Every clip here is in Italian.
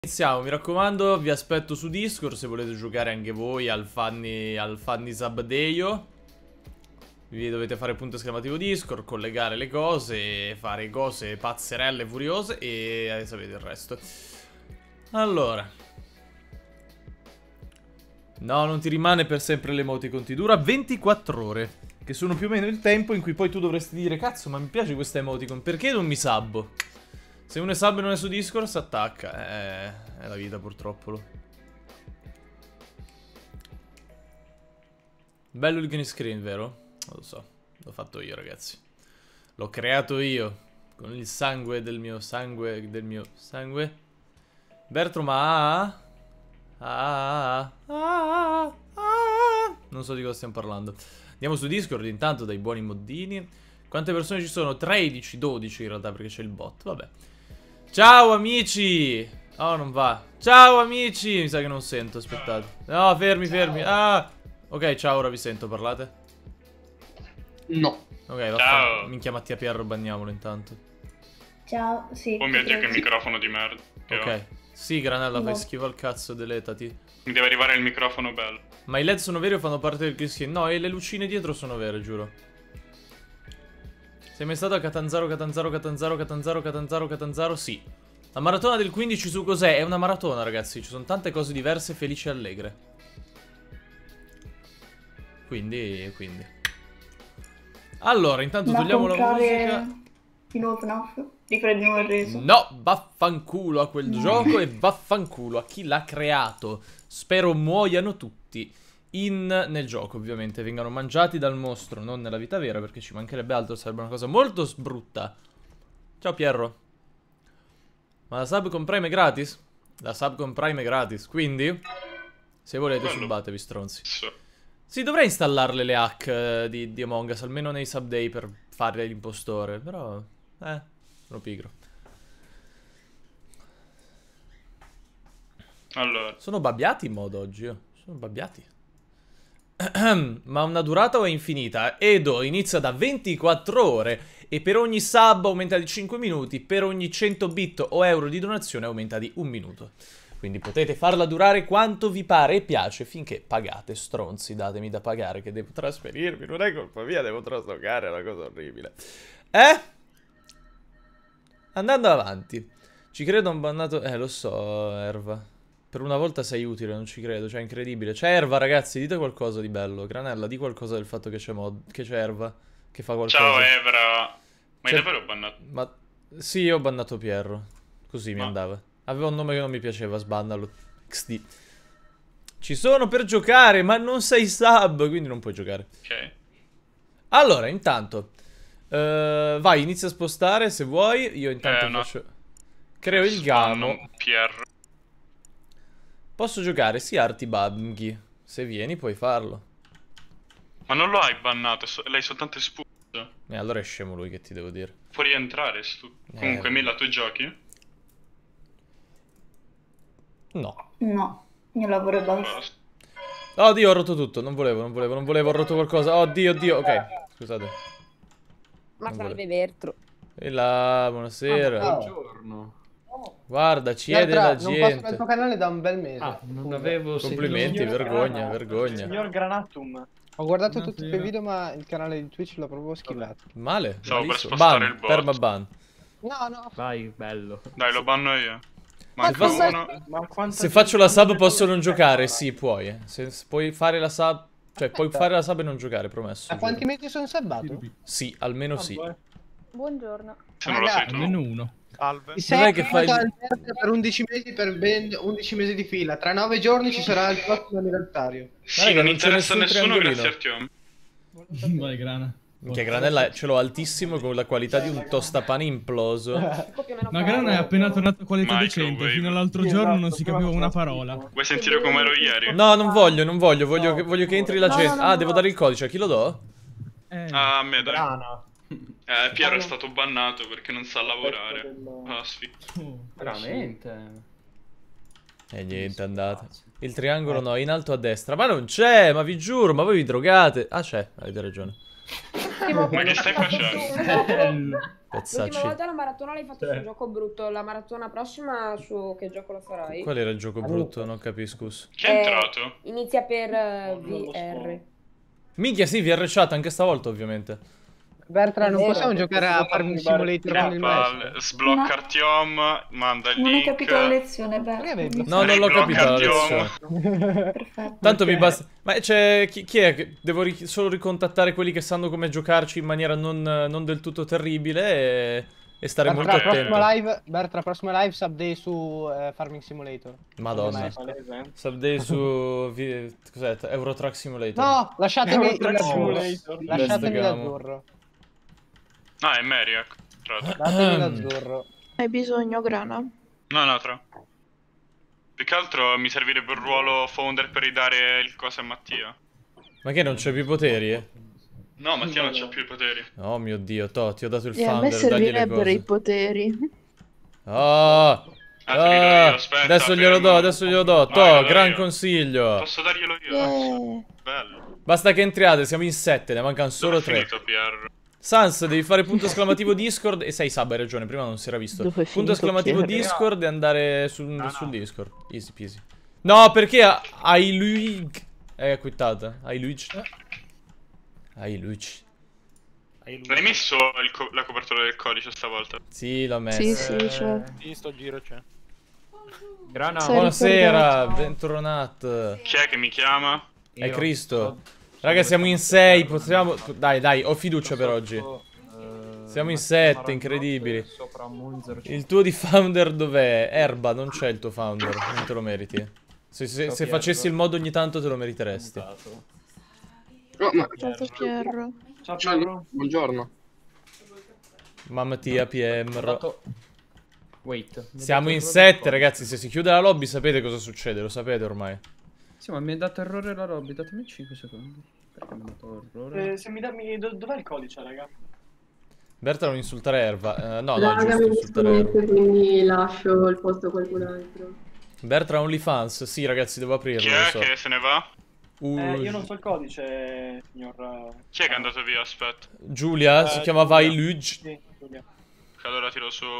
Iniziamo, mi raccomando, vi aspetto su Discord se volete giocare anche voi al Funny Sabdeio. Vi dovete fare punto esclamativo Discord, collegare le cose, fare cose pazzerelle, furiose e sapete il resto. Allora. No, non ti rimane per sempre l'emoticon, ti dura 24 ore. Che sono più o meno il tempo in cui poi tu dovresti dire: cazzo, ma mi piace questa emoticon, perché non mi sabbo? Se uno è sub e non è su Discord, si attacca. È la vita, purtroppo. Bello il green screen, vero? Non lo so. L'ho fatto io, ragazzi. L'ho creato io. Con il sangue del mio sangue. Bertro, ma... Non so di cosa stiamo parlando. Andiamo su Discord intanto dai buoni moddini. Quante persone ci sono? 13, 12 in realtà, perché c'è il bot. Vabbè. Ciao amici! Oh, non va. Ciao amici! Mi sa che non sento, aspettate. No, fermi, fermi. Ah! Ok, ciao, ora vi sento, parlate? No. Ok, ciao. Minchia Mattia Pierro, banniamolo intanto. Ciao, sì. Oh mio Dio, che microfono di merda. Ok. Sì, Granella, fai schifo al cazzo, deletati. Mi deve arrivare il microfono bello. Ma i LED sono veri o fanno parte del green screen? No, e le lucine dietro sono vere, giuro. Sei mai stato a Catanzaro? Sì. La maratona del 15 su cos'è? È una maratona, ragazzi. Ci sono tante cose diverse, felici e allegre. Quindi. Allora, intanto togliamo la musica. Di nuovo FNAF? Riprendi nuovo il reso? No, vaffanculo a quel gioco e vaffanculo a chi l'ha creato. Spero muoiano tutti. Nel gioco, ovviamente, vengano mangiati dal mostro, non nella vita vera, perché ci mancherebbe altro, sarebbe una cosa molto brutta. Ciao Pierro. Ma la sub con Prime è gratis? La sub con Prime è gratis, quindi se volete subatevi, stronzi. Sì, dovrei installarle le hack di Among Us, almeno nei sub day per fare l'impostore, però sono pigro. Allora, sono babbiati in modo oggi, sono babbiati. Ma una durata o è infinita? Edo inizia da 24 ore e per ogni sub aumenta di 5 minuti, per ogni 100 bit o euro di donazione aumenta di 1 minuto. Quindi potete farla durare quanto vi pare e piace finché pagate, stronzi, datemi da pagare che devo trasferirmi, non è colpa mia, devo traslocare, è una cosa orribile. Andando avanti. Ci credo un bannato... lo so, Erva. Per una volta sei utile, non ci credo, cioè è incredibile. C'è Erva, ragazzi, dite qualcosa di bello. Granella, di qualcosa del fatto che c'è Erva, che fa qualcosa. Ciao Evra. Ma hai davvero bannato? Ma sì, io ho bannato Pierro. Così mi andava. Aveva un nome che non mi piaceva, sbannalo. XD. Ci sono per giocare, ma non sei sub, quindi non puoi giocare. Ok. Allora, intanto vai, inizia a spostare se vuoi. Io intanto faccio... Creo il gamo. Pierro. Posso giocare sì Arti Bunghi. Se vieni puoi farlo. Ma non lo hai bannato, l'hai soltanto espulso. Allora è scemo lui, che ti devo dire. Puoi rientrare comunque Milla, tu giochi? No. No, io lavoro e basta. Oddio, ho rotto tutto, non volevo, ho rotto qualcosa. Oddio, ok, scusate. Ma salve Bertro. E là, buonasera. Buongiorno. Guarda, chiede la gente. Non passo nel tuo canale da un bel mese. Non avevo complimenti, vergogna, vergogna. Signor Granatum. Ho guardato tutti i tuoi video, ma il canale di Twitch l'ho proprio schivato. Male? Stavo per spostare il bot. Permaban. No. Vai, bello. Dai, lo banno io. Se faccio la sub posso non giocare? Sì, puoi. Se puoi fare la sub... Cioè, puoi fare la sub e non giocare, promesso. A quanti mesi sono sabbato? Sì, almeno sì. Buongiorno. Se non lo sai tu. Almeno uno. Salve. Sei che fai per 11 mesi, per ben 11 mesi di fila. Tra 9 giorni ci sarà il prossimo anniversario. Sì, non interessa a nessuno grazie a Artiom. Vai, Grana. Minchia, Granella ce l'ho altissimo con la qualità di un tostapane imploso. Ma Grana è appena tornato a qualità decente. Fino all'altro giorno non si capiva una parola. Vuoi sentire come ero ieri? No, non voglio. Voglio che entri la gente. Devo dare il codice. A chi lo do? A me, dai. Piero è stato bannato perché non sa lavorare. Veramente? E niente, andate. Il triangolo no, in alto a destra. Ma non c'è, ma vi giuro, ma voi vi drogate. Ah, c'è, avete ragione. Ma che stai facendo? L'ultima volta la maratona l'hai fatta su gioco brutto, la maratona prossima su che gioco lo farai? Qual era il gioco brutto? Non capisco. Chi è entrato? Inizia per VR. Minchia, sì, VR chat anche stavolta, ovviamente. Bertrand, non possiamo giocare a Farming Simulator con il maestro? Sblocca Artyom, manda il link. Non hai capito la lezione, Bertrand. No, non l'ho capita la lezione. Perfetto. Tanto mi basta. Ma c'è. Chi è che. Devo solo ricontattare quelli che sanno come giocarci in maniera non del tutto terribile e stare molto attento. Bertrand, prossima live subday su Farming Simulator. Madonna. Subday su. Cos'è? Euro Truck Simulator. No, lasciatemi l'azzurro. Ah, è Mariac. Datemi l'azzurro. Hai bisogno, Grana? No, tra. Più che altro mi servirebbe un ruolo founder per ridare il coso a Mattia. Ma che non c'è più i poteri, eh? No, Mattia non c'ha più i poteri. Oh mio Dio, ti ho dato il E founder, a me servirebbero i poteri. Adesso glielo do. Gran consiglio. Posso darglielo io? Bello. Basta che entriate, siamo in 7, ne mancano solo 3. Finito, Pierre. Sans, devi fare punto esclamativo Discord. E sei sub, hai ragione, prima non si era visto. Punto esclamativo Discord e andare sul Discord. Easy peasy. No, perché hai lui. È quittata. Hai Luigi. L'hai messo la copertura del codice stavolta? Sì, l'ho messo. Sì, c'è. In sto giro c'è. Grana. Buonasera, bentornato. Chi è che mi chiama? È Cristo. Raga, siamo in 6, possiamo. Dai, ho fiducia per oggi. Siamo in 7, incredibili. Il tuo di founder dov'è? Erba, non c'è il tuo founder, non te lo meriti. Se facessi il mod ogni tanto te lo meriteresti. Ciao Pierro. Ciao, buongiorno. Mamma tia, PM. Siamo in 7, ragazzi. Se si chiude la lobby sapete cosa succede, lo sapete ormai. Sì, ma mi ha dato errore la lobby, datemi 5 secondi. Perché mi ha dato errore? Se mi dammi... Dov'è il codice, raga? Berta non insultare Erba. No, raga, giusto insultare Erba. Quindi lascio il posto a qualcun altro. Berta OnlyFans. Sì, ragazzi, devo aprirlo. Chi è che se ne va? Io non so il codice, signor... Chi è che è andato via? Aspetta. Giulia, si chiamava Iluge. Sì, Giulia. Allora tiro su...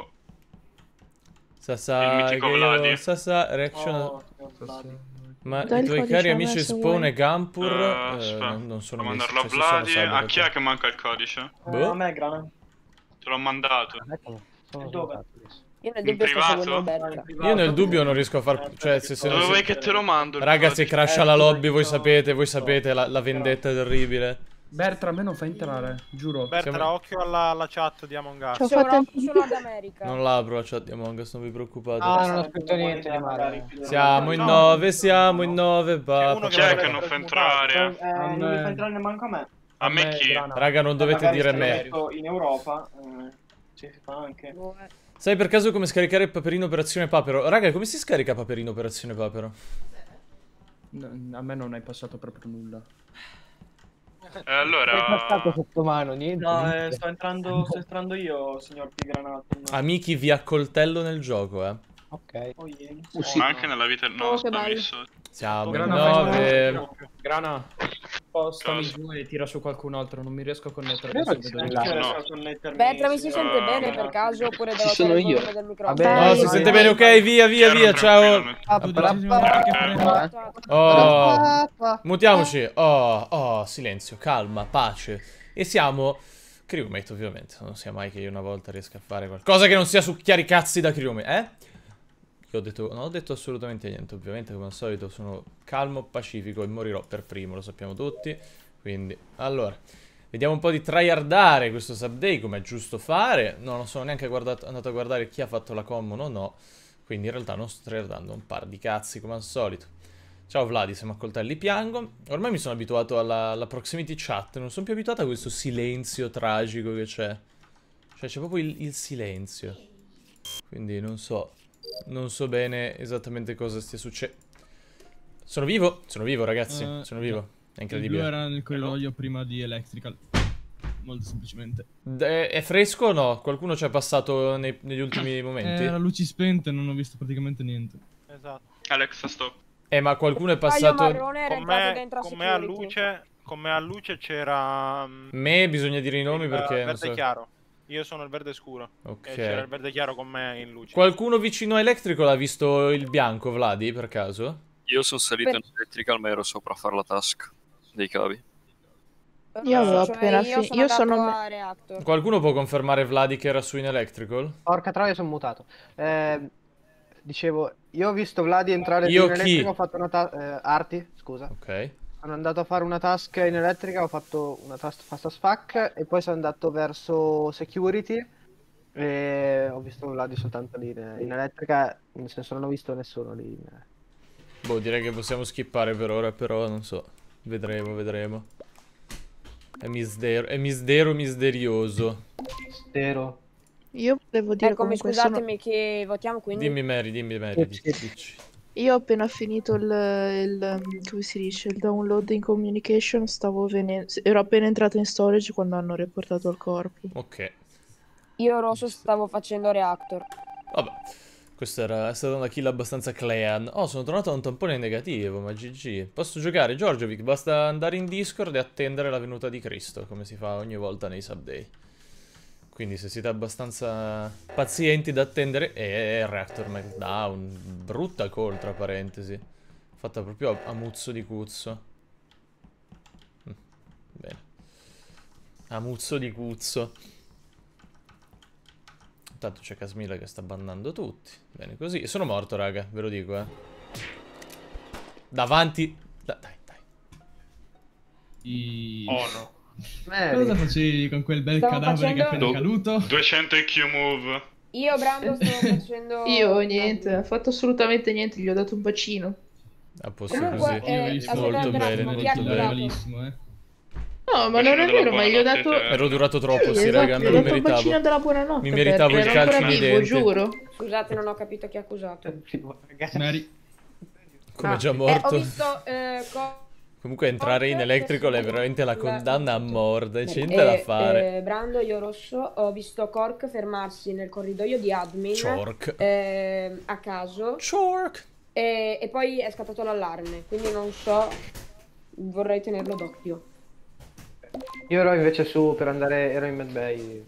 Sasa, il mitico Vladi. Sasa, reaction... Ma Dai i tuoi cari amici Spawn e Gampur non sono messi. Mandarlo a Vladi. A chi è che manca il codice? A me, Grana. Te l'ho mandato. Dove? Io nel dubbio sto seguendo Berta. Io nel dubbio non riesco a far... Cioè, se dove vuoi che te lo mando? Raga, se crasha la lobby, voi sapete la vendetta terribile. Bertra, a me non fa entrare, giuro. Bertra, occhio alla chat di Among Us. Solo ad America. Non l'apro la chat di Among Us, non vi preoccupate. Ah, non ho scritto niente di male. Siamo in 9, siamo in 9. Chi è che non fa entrare? Non mi fa entrare neanche a me. A me chi? Raga, non dovete dire me. In Europa ci si fa anche. Sai per caso come scaricare Paperino Operazione Papero? Raga, come si scarica Paperino Operazione Papero? A me non hai passato proprio nulla. Allora... È passato sotto mano, niente. No, sto entrando io, signor Pigranato. Amici, vi accoltello nel gioco, Ok. Oh, yeah. Ma anche nella vita... No, siamo in 9. Grana, spostami giù e tira su qualcun altro, non mi riesco a connettere. Bertra, mi si sente bene per caso oppure devo sono io. del microfono? No, si sente bene, ok, via, ciao. Oh, mutiamoci. Oh, silenzio, calma, pace. E siamo crewmate, ovviamente. Non sia mai che io una volta riesca a fare qualcosa che non sia succhiare i cazzi da crewmate, Io non ho detto assolutamente niente, ovviamente come al solito sono calmo, pacifico e morirò per primo, lo sappiamo tutti. Quindi, allora, vediamo un po' di tryhardare questo subday, come è giusto fare. No, non sono neanche andato a guardare chi ha fatto la common o no. Quindi in realtà non sto tryhardando un par di cazzi come al solito. Ciao Vladi, siamo a coltelli piango. Ormai mi sono abituato alla proximity chat, non sono più abituato a questo silenzio tragico che c'è. Cioè c'è proprio il silenzio. Quindi non so bene esattamente cosa stia succedendo. Sono vivo ragazzi, sono vivo. È incredibile. Il blu era nel corridoio prima di Electrical. Molto semplicemente. È fresco o no? Qualcuno ci è passato negli ultimi momenti? Era luci spente, non ho visto praticamente niente. Esatto. Alex, stop. Ma qualcuno è passato... Con me a luce con me a luce c'era... Me bisogna dire i nomi perché non verde so. chiaro. Io sono il verde scuro. Ok. E c'era il verde chiaro con me in luce. Qualcuno vicino a Electrical ha visto il bianco, Vladi, per caso? Io sono salito in electrical ma ero sopra a fare la task dei cavi. Io avevo Cioè, appena io finito. sono andato a Reactor. Qualcuno può confermare Vladi che era su in Electrical? Porca troia, sono mutato. Dicevo, io ho visto Vladi entrare Io in chi? elettrica, ho fatto una Arti, scusa. Ok. Sono andato a fare una task in elettrica, ho fatto una task fast as fuck e poi sono andato verso security e ho visto Vladi soltanto lì in elettrica, nel senso non ho visto nessuno lì. Boh, direi che possiamo skippare per ora, però non so. Vedremo. È misterioso. Mistero. Io volevo dire Eccomi, comunque scusatemi che votiamo quindi. Dimmi Mary, dici. Io ho appena finito come si dice, il download in communication, ero appena entrato in storage quando hanno riportato il corpo. Ok. Io rosso stavo facendo Reactor. Vabbè. Questa è stata una kill abbastanza clean. Oh, sono tornato a un tampone negativo, ma GG. Posso giocare, Giorgiovic? Basta andare in Discord e attendere la venuta di Cristo, come si fa ogni volta nei subday. Quindi se siete abbastanza pazienti da attendere... Reactor Meltdown. Brutta call, tra parentesi. Fatta proprio a muzzo di cuzzo. Bene. A muzzo di cuzzo. Intanto c'è Casmilla che sta bannando tutti. Bene così. Sono morto, raga, ve lo dico, Davanti... Dai. Oh no. Cosa facevi con quel bel cadavere che è appena caduto? 200 IQ move. Io, Brando, stavo facendo... Io niente, ho fatto assolutamente niente, gli ho dato un bacino. A posto Comunque, così. Molto bene, molto bene. No, ma non è vero, ma gli ho dato... Ero durato troppo, sì, esatto, raga, gli me ho lo dato un bacino meritavo. della buonanotte. Mi meritavo il perché calcio era nei ancora vivo, denti. giuro. Scusate, non ho capito chi ha accusato. Mary. Come già morto. Ho visto... Comunque entrare in Electrical è veramente la condanna a morte, c'è niente da fare. Brando, io rosso, ho visto Cork fermarsi nel corridoio di admin. Chork. A caso. Chork. E poi è scattato l'allarme, quindi non so, vorrei tenerlo d'occhio. Io ero invece su per andare, ero in Medbay.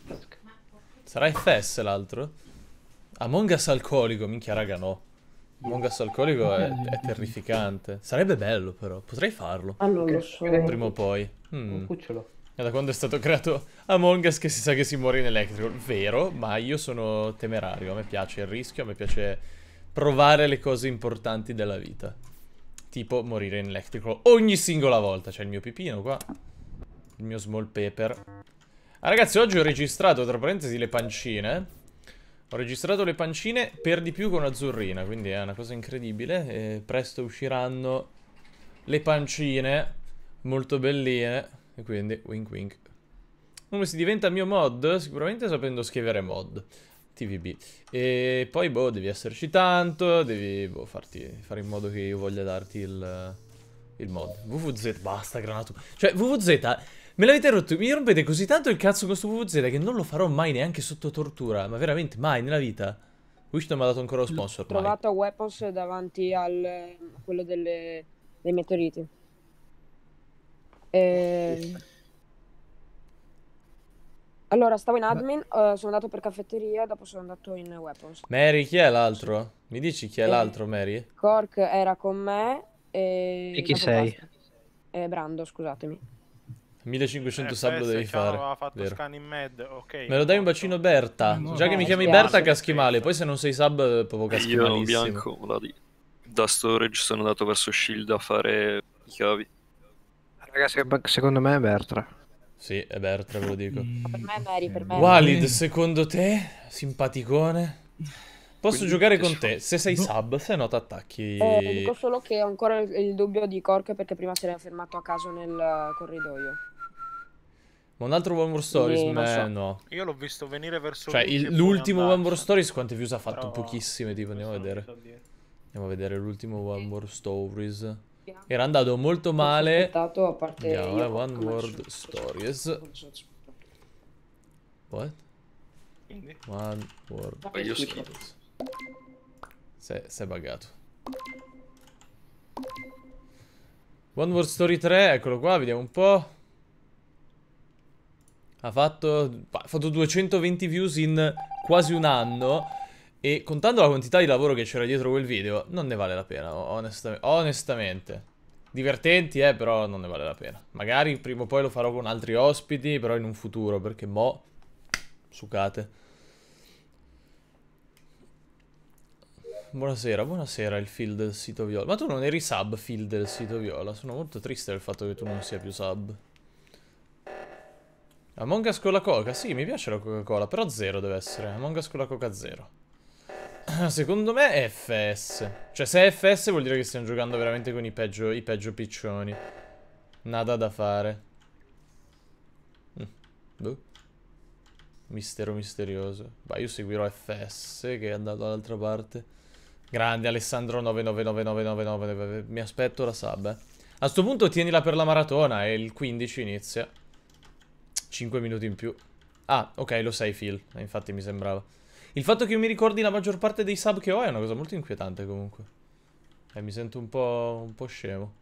Sarà FS l'altro? Among Us alcolico, minchia raga no. Among Us alcolico è terrificante. Sarebbe bello però, potrei farlo. Allora lo so. Prima o poi. Un cucciolo. È da quando è stato creato Among Us che si sa che si muore in Electrical. Vero, ma io sono temerario, a me piace il rischio, a me piace provare le cose importanti della vita. Tipo morire in Electrical ogni singola volta. C'è il mio pipino qua. Il mio small pepper. Ah ragazzi, oggi ho registrato, tra parentesi, le pancine. Ho registrato le pancine per di più con Azzurrina, quindi è una cosa incredibile. E presto usciranno le pancine molto belline. E quindi wink wink. Come si diventa mio mod? Sicuramente sapendo scrivere mod. TVB. E poi boh, devi esserci tanto. Devi fare in modo che io voglia darti il mod. WWZ, basta granato. Cioè WWZ, me l'avete rotto. Mi rompete così tanto il cazzo con sto WWZ che non lo farò mai neanche sotto tortura. Ma veramente mai nella vita. Wish non mi ha dato ancora lo sponsor. Ho trovato weapons davanti a quello dei meteoriti. Allora, stavo in admin, sono andato per caffetteria, dopo sono andato in weapons. Mary, chi è l'altro? Mi dici chi è l'altro, Mary? Cork era con me e chi sei? Brando, scusatemi. 1500 sub lo devi fare. Aveva fatto Vero. scan in med, ok. Me lo dai un bacino Berta? Già che mi chiami Berta caschi male, poi se non sei sub proprio caschi Io malissimo. bianco, Vladi. Da storage sono andato verso shield a fare i cavi. Ragazzi, secondo me è Bertra. Sì, è Bertra, ve lo dico. Per me è Mary, per me è Walid, secondo te? Simpaticone? Posso Quindi giocare con te, se sei sub, se no t'attacchi. dico solo che ho ancora il dubbio di Cork perché prima si era fermato a caso nel corridoio. Ma un altro One More Stories? non so. No. Io l'ho visto venire verso Cioè, luce e poi l'ultimo One More andarsene. Stories quante views ha fatto? Però Pochissime, tipo, andiamo a vedere. non so dire. Andiamo a vedere l'ultimo One More Stories. Era andato molto male. Aspettato, a parte Andiamo, io, One come World al Stories. What? Quindi? One World Ma io Stories. Si è buggato. One World Story 3, eccolo qua, vediamo un po'. Ha fatto 220 views in quasi un anno. E contando la quantità di lavoro che c'era dietro quel video, non ne vale la pena, onestamente. Divertenti, però non ne vale la pena. Magari prima o poi lo farò con altri ospiti, però in un futuro, perché mo... sucate. Buonasera, buonasera il Phil del sito Viola. Ma tu non eri sub, Phil del sito Viola? Sono molto triste del fatto che tu non sia più sub. Among Us con la Coca? Sì, mi piace la Coca-Cola, però 0 deve essere. Among Us con la Coca 0. Secondo me è FS. Cioè, se è FS vuol dire che stiamo giocando veramente con i peggio piccioni. Nada da fare. Boh. Mistero misterioso. Vai, io seguirò FS che è andato dall'altra parte. Grande Alessandro 999999. Mi aspetto la sub, A sto punto tienila per la maratona e il 15 inizia. 5 minuti in più. Ah, ok, lo sai Phil. Infatti mi sembrava. Il fatto che io mi ricordi la maggior parte dei sub che ho è una cosa molto inquietante comunque. Mi sento un po' scemo.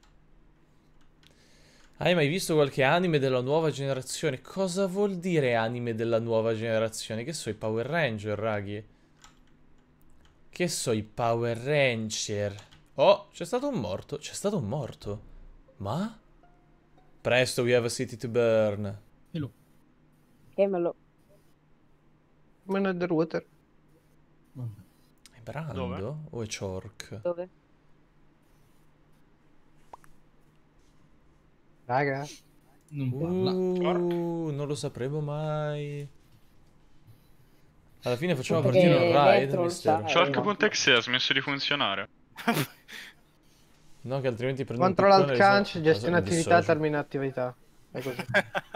Hai mai visto qualche anime della nuova generazione? Cosa vuol dire anime della nuova generazione? Che so i Power Ranger, raghi? Che so i Power Ranger? Oh, c'è stato un morto. C'è stato un morto. Ma? Presto, we have a city to burn. Hello. Man Underwater. È Brando? Dove? O è Chork? Dove? Raga. Non lo sapremo mai. Alla fine facciamo partire un raid. Shark.exe ha smesso di funzionare. No, che altrimenti prendo Controlla alt canc, gestione attività, termina attività. È così.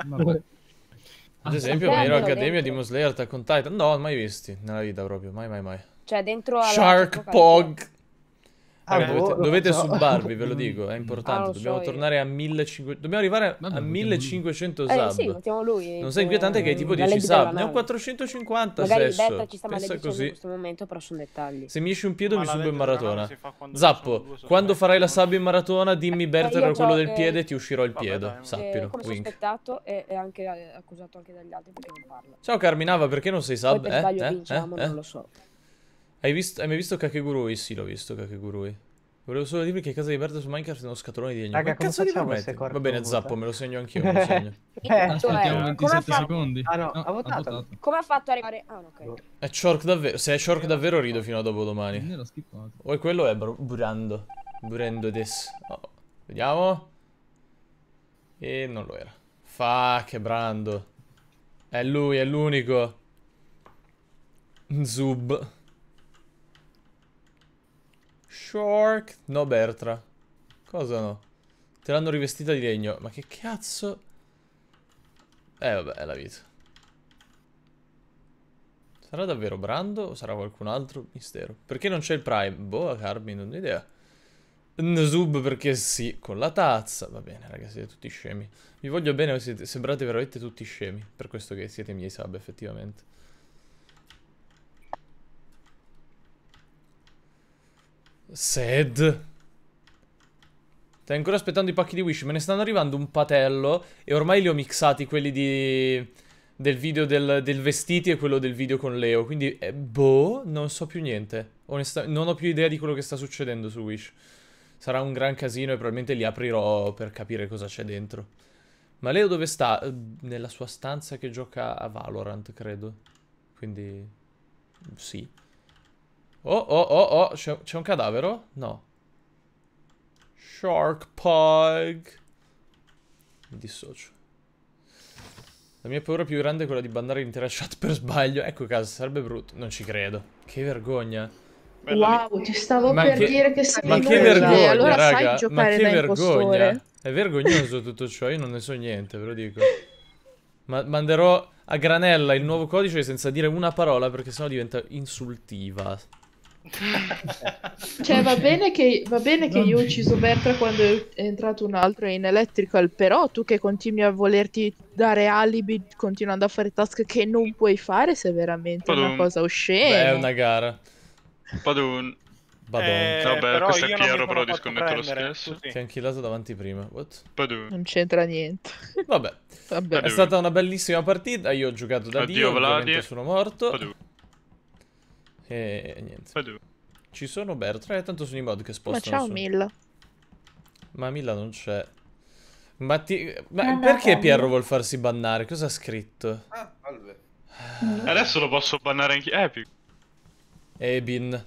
Ad esempio, My Hero Academia di Slayer Attack on Titan. No, mai visti nella vita proprio. Mai. Cioè, dentro Shark Pog. Ah, dovete subbarvi, ve lo dico, è importante. Dobbiamo tornare a 1500. Dobbiamo arrivare a 1500 sub. Sì, mettiamo lui. Non sei inquietante che hai tipo 10 sub. Ne ho 450 magari adesso. Berta ci sta Pensa così. in questo momento, però sono dettagli. Se mi esce un piede mi subo in maratona. Zappo, quando farai la sub in maratona dimmi Berter era quello del piede e ti uscirò il piede. Sappilo. Come sospettato e anche accusato anche dagli altri perché non parla. Ciao Carminava, perché non sei sub? Poi per sbaglio vinciamo, non lo so. Hai mai visto Kakegurui? Sì, l'ho visto Kakegurui. Volevo solo dirvi che casa di Berta su Minecraft è uno scatolone di legno. Raga, ma cazzo di permetti? Va bene, Zappo, me lo segno anch'io, me lo segno. Aspettiamo 27 secondi. Ah no, ha votato. Come ha fatto a arrivare? Ah, ok. È Chork davvero. Se è Chork davvero rido fino a dopodomani. Ne l'ho skippato. O è quello è Brando. Brando des. Oh. Vediamo. E non lo era. Fuck, è Brando. È lui, è l'unico. Zub. Shark. No, Bertra. Cosa no? Te l'hanno rivestita di legno. Ma che cazzo? Vabbè, è la vita. Sarà davvero Brando o sarà qualcun altro? Mistero. Perché non c'è il Prime? Boh, Carmi, non ho idea. Nzub perché sì, con la tazza. Va bene, ragazzi, siete tutti scemi. Vi voglio bene, sembrate veramente tutti scemi. Per questo che siete i miei sub, effettivamente. Sad. Stai ancora aspettando i pacchi di Wish? Me ne stanno arrivando un patello e ormai li ho mixati, quelli del video del vestiti e quello del video con Leo. Quindi, boh, non so più niente. Onestamente, non ho più idea di quello che sta succedendo su Wish. Sarà un gran casino e probabilmente li aprirò per capire cosa c'è dentro. Ma Leo dove sta? Nella sua stanza che gioca a Valorant, credo. Quindi, sì. Oh, c'è un cadavero? No. Shark Pug. Mi dissocio. La mia paura più grande è quella di bannare l'intera chat per sbaglio. Ecco caso, sarebbe brutto. Non ci credo. Che vergogna. Wow, ti stavo per dire che sei ma che vergogna, allora raga. sai giocare Ma che da vergogna. impostore. È vergognoso tutto ciò. Io non ne so niente, ve lo dico. Ma manderò a granella il nuovo codice senza dire una parola perché sennò diventa insultiva. Cioè va bene che io ho ucciso Bertra quando è entrato un altro in electrical, però tu che continui a volerti dare alibi continuando a fare task che non puoi fare, se veramente è una cosa oscena. Beh, è una gara. Padun. Badon. Vabbè, però questo è io non mi Piero, sono però fatto disconnetto lo prendere, stesso. tu sì. Ti ha anchillato davanti prima. What? Badu. Non c'entra niente. Vabbè. Vabbè. È stata una bellissima partita. Io ho giocato da Addio, Dio, Vladi. ovviamente sono morto. Badu. E niente. Badu. Ci sono Bertra, tanto sono i mod che Ma spostano ciao su. Milla. Ma Milla non c'è. Ma perché Pierro vuol farsi bannare? Cosa ha scritto? Adesso lo posso bannare anche Epic. Ebin.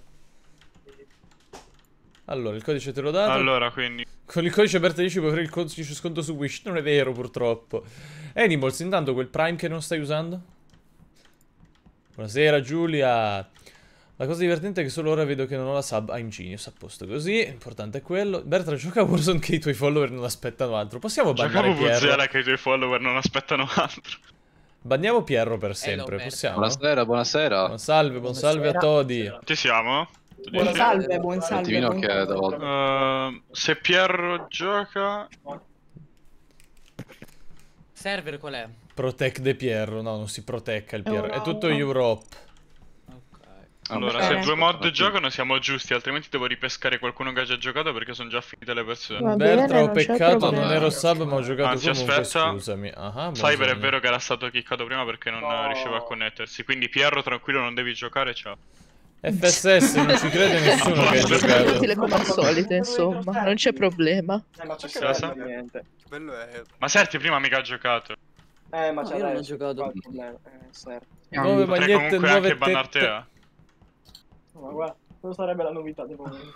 Allora, il codice te l'ho dato. Allora, quindi. Con il codice Berta 10 puoi avere il codice sconto su Wish. Non è vero, purtroppo. Animals, intanto quel Prime che non stai usando? Buonasera, Giulia. La cosa divertente è che solo ora vedo che non ho la sub a Ingenious. A posto così, l'importante è quello. Bertra, gioca a Warzone che i tuoi follower non aspettano altro. Possiamo bannare Giocavo Pierro? Vuzela che i tuoi follower non aspettano altro. Banniamo Pierro per sempre, possiamo? Buonasera, buonasera. Buon salve a Todi. Ci siamo? Buon salve, buon salve. Attimino che devo... se Pierro gioca... Server qual è? Protect de Pierro. No, non si protecca il Pierro. È tutto Europe. Allora, se due mod giocano siamo giusti, altrimenti devo ripescare qualcuno che ha già giocato perché sono già finite le persone. Bertra, ho peccato, non ero sub ma ho giocato Anzi, comunque, aspetta. scusami. Cyber è vero che era stato kickato prima perché non riusciva a connettersi, quindi Pierro tranquillo non devi giocare, ciao. FSS, non ci crede nessuno che ha giocato. Utile come al solito, insomma, non c'è problema. Ma c'è Cosa? niente. Ma Serti prima mica ha giocato. Ma c'è io non ho giocato. Nuove Potrei magliette, comunque nuove anche bannarti tette. Ma guarda, questa sarebbe la novità del momento.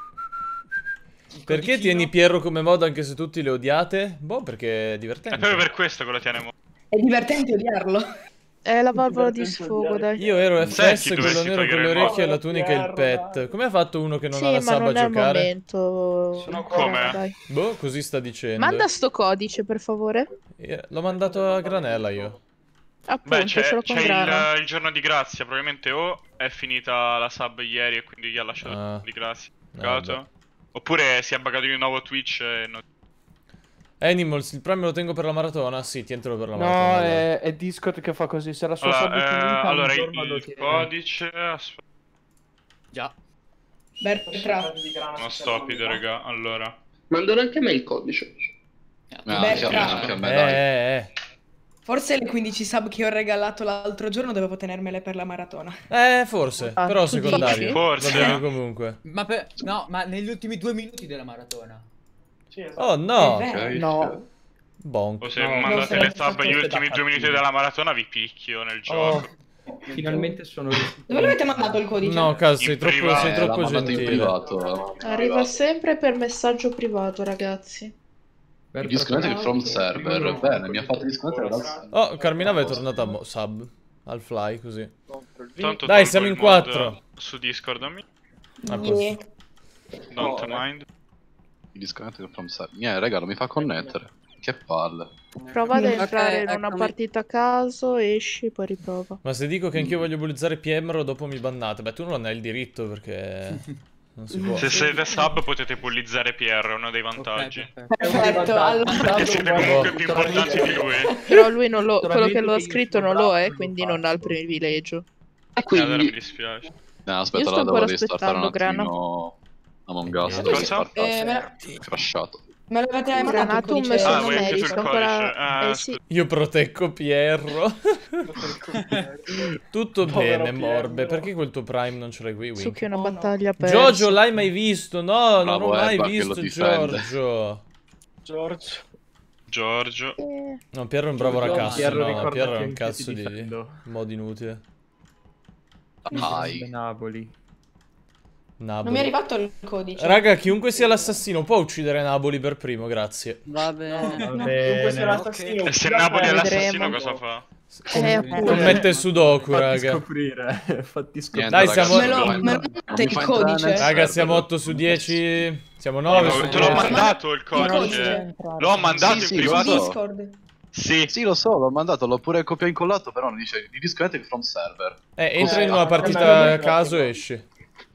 Perché tieni Pierro come mod anche se tutti le odiate? Boh, perché è divertente. È proprio per questo che lo tiene mod. È divertente odiarlo. È la valvola di sfogo, dai. Io ero Senti, FS, quello dovresti nero con le togliere il orecchie e mod. la tunica e il pet. Come ha fatto uno che non Sì, ha la ma sub a non è il giocare? momento. Come? Dai. Boh, così sta dicendo. Manda sto codice, per favore. L'ho mandato a granella io. Appunto, Beh, ce l'ho con Grana. il giorno di grazia, probabilmente o è finita la sub ieri e quindi gli ha lasciato il giorno di grazia. vabbè. Oppure si è buggato di nuovo Twitch e non... Animals, il premio lo tengo per la maratona? Sì, tientelo per la maratona. No, dai. è Discord che fa così. Se la sua sub è finita, allora un giorno lo il tiene. codice... Aspetta, Già. Bertra. uno stupido, raga. Allora... Mandano anche a me il codice. Bertra. a me, dai. Forse le 15 sub che ho regalato l'altro giorno dovevo tenermele per la maratona. Forse, Ah, però tu secondario. dici? Forse. Va bene comunque. Ma no, ma negli ultimi 2 minuti della maratona. Sì, esatto. Oh no! No. Bonk. O se No, mandate non le sub so gli se ultimi da 2 minuti cattivo. della maratona vi picchio nel gioco. Finalmente sono riuscito. Dove l'avete mandato il codice? No, cazzo, sei In troppo, privato. sei troppo l'ha mandato in gentile. privato. Arriva sempre per messaggio privato, ragazzi. Il disconnected from server. Bene, mi ha fatto disconnettere dal server. Oh, Carminava è tornata a sub. Al fly, così. Tanto Dai, tolgo siamo il in mod 4. Su Discord a me. A posto. Don't mind. Il disconnected from server. Raga, non mi fa connettere. Che palle. Prova ad entrare in una eccomi. partita a caso, esci, poi riprova. Ma se dico che anch'io voglio bullizzare Piemro, dopo mi bannate. Beh, tu non hai il diritto perché non si può. Se siete sub potete bullizzare Pierre, è uno dei vantaggi. Perfetto, allora. Perché siete comunque più importanti di lui. Però lui non lo, quello che lo ha scritto non lo è, quindi non ha il privilegio. E Allora mi quindi dispiace. No, Io aspetta, sto la devo ancora ristartare un aspettando, attimo. Among Us, Cosa? crashato. Me l'avete mandato il Granatum codice? sono vuoi anche medico, sul ancora... codice? sì. Io proteggo Pierro. Tutto Povero bene, Pierro. Morbe. Perché quel tuo Prime non ce l'hai qui, Wink? Succhi una battaglia persa. Giorgio, l'hai mai visto? No, non Bravo, ho mai Ebba, che visto lo difende. Giorgio. Giorgio. No, Pierro è un bravo ragazzo. Pierro, No, ricordati Pierro è un anche che cazzo ti di difendo. modo inutile. Dai. Napoli. Naboli. Non mi è arrivato il codice. Raga, chiunque sia l'assassino può uccidere Napoli per primo, grazie. Va bene. Comunque se l'assassino... E se Napoli è l'assassino Vedremo. cosa fa? Commette Sudoku, Fatti raga. scoprire. Fatti scoprire. Dai, siamo... Me lo date il codice? Raga, siamo 8 su 10. Siamo 9 su Te l'ho 10. mandato il codice. L'ho mandato Sì, in lo privato. so. Discord. Sì. Sì, lo so, l'ho mandato, l'ho pure copia e incollato, però non dice di disconnected from server. Entra in una partita a caso e esce.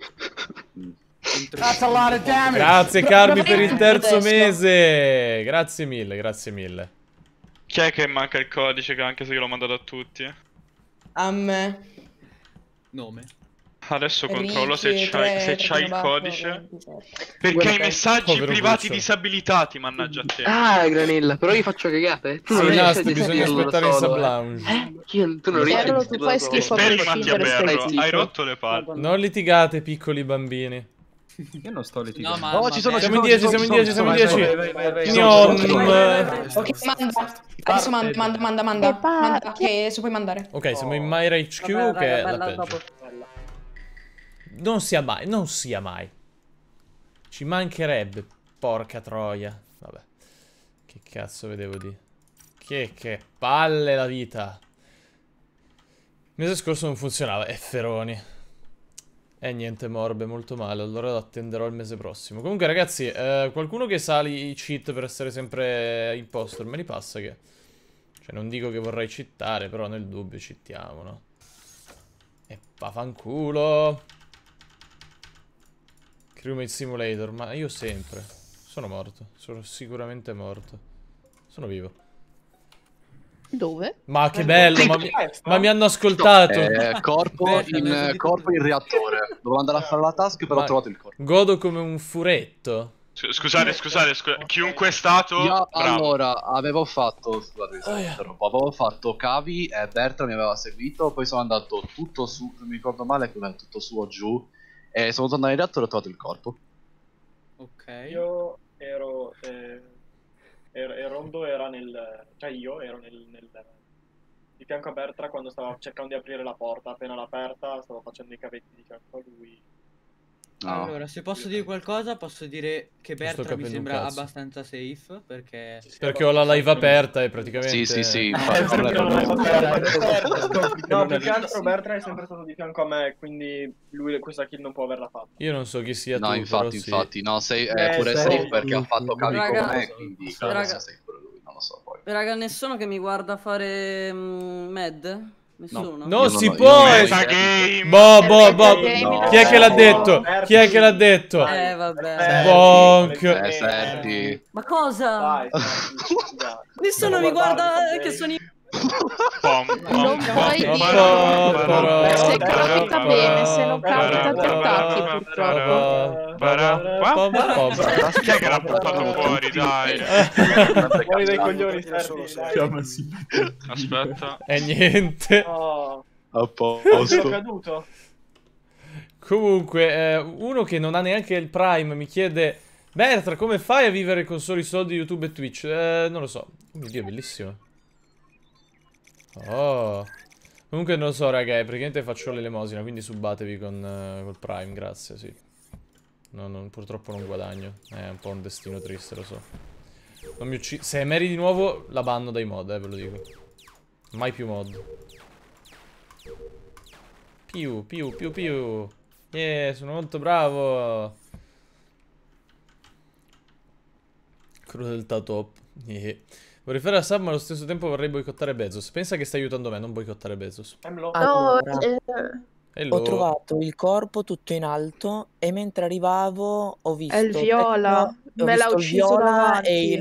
Grazie Carmi per il terzo mese. Grazie mille, grazie mille. Chi è che manca il codice, che anche se io l'ho mandato a tutti? A me. Nome. Adesso controllo se c'hai il codice. Perché hai messaggi privati disabilitati, mannaggia a te. Ah, Granilla, però io faccio cagate. Tu Sì, Nasti, bisogna aspettare in sub-lounge. Tu non riesci a tu fai schifo a prescindere. Hai rotto le palle. Non litigate, piccoli bambini. Io non sto litigando. No, ma siamo in 10, siamo in 10, siamo in 10. Ok, adesso manda, che se puoi mandare. Ok, siamo in Myra HQ, che è la peggio. Non sia mai, non sia mai. Ci mancherebbe, porca troia. Vabbè. Che cazzo vedevo di... Che palle la vita. Il mese scorso non funzionava, Feroni. Niente, morbe, molto male. Allora lo attenderò il mese prossimo. Comunque ragazzi, qualcuno che sa i cheat per essere sempre impostor, me li passa che... Cioè non dico che vorrei cheatare, però nel dubbio cheatiamo, no? E vaffanculo. Crewmate Simulator, ma io sempre. Sono morto, sono sicuramente morto. Sono vivo. Dove? Ma che bello, ma mi hanno ascoltato. Corpo in reattore. Dovevo andare a fare la task, però ho trovato il corpo. Godo come un furetto. Scusate, chiunque è stato... Io allora avevo fatto, scusate, avevo fatto Cavi e Bertra mi aveva seguito, poi sono andato tutto su, se mi ricordo male, tutto su o giù, e sono tornato in reattore e ho trovato il corpo. Ok. Io ero... Rondo era nel... Cioè io ero di fianco a Bertra quando stavo cercando di aprire la porta. Appena l'ha aperta stavo facendo i cavetti di fianco a lui. No. Allora, se posso dire qualcosa, posso dire che Bertra mi sembra abbastanza safe, perché ho la live aperta e praticamente... Sì. No, più che altro Bertra è sempre stato di fianco a me, quindi lui questa kill non può averla fatta. Io non so chi sia tu, no, infatti, no, è pure safe perché ha fatto Cavi con me, quindi credo sia safe pure lui, non lo so poi. Raga, nessuno che mi guarda fare med? Nessuno? No, si può! Boh. Chi è che l'ha detto? Chi è che l'ha detto? Vabbè. Bonk. Serti. Ma cosa? Nessuno mi guarda che sono io. Non puoi dire. Se capita bene, se non capita ti attacchi purtroppo. Chi è che l'ha portato fuori, dai? Fuori dai coglioni, aspetta. E niente. A posto. È caduto. Comunque, uno che non ha neanche il Prime mi chiede: Bertra, come fai a vivere con soli soldi YouTube e Twitch? Non lo so. Oh mio Dio, bellissimo. Oh. Comunque non lo so, raga, praticamente faccio l'elemosina, quindi subatevi col Prime, grazie, sì. No, purtroppo non guadagno. È un po' un destino triste, lo so. Non mi uccido. Se Mary di nuovo la banno dai mod, ve lo dico. Mai più mod. Più. Yeah, sono molto bravo. Crudeltà top. Yeah. Vorrei fare la sub ma allo stesso tempo vorrei boicottare Bezos. Pensa che stai aiutando me, non boicottare Bezos. Allora, ho trovato il corpo tutto in alto e mentre arrivavo ho visto... È il viola, me l'ha ucciso davanti.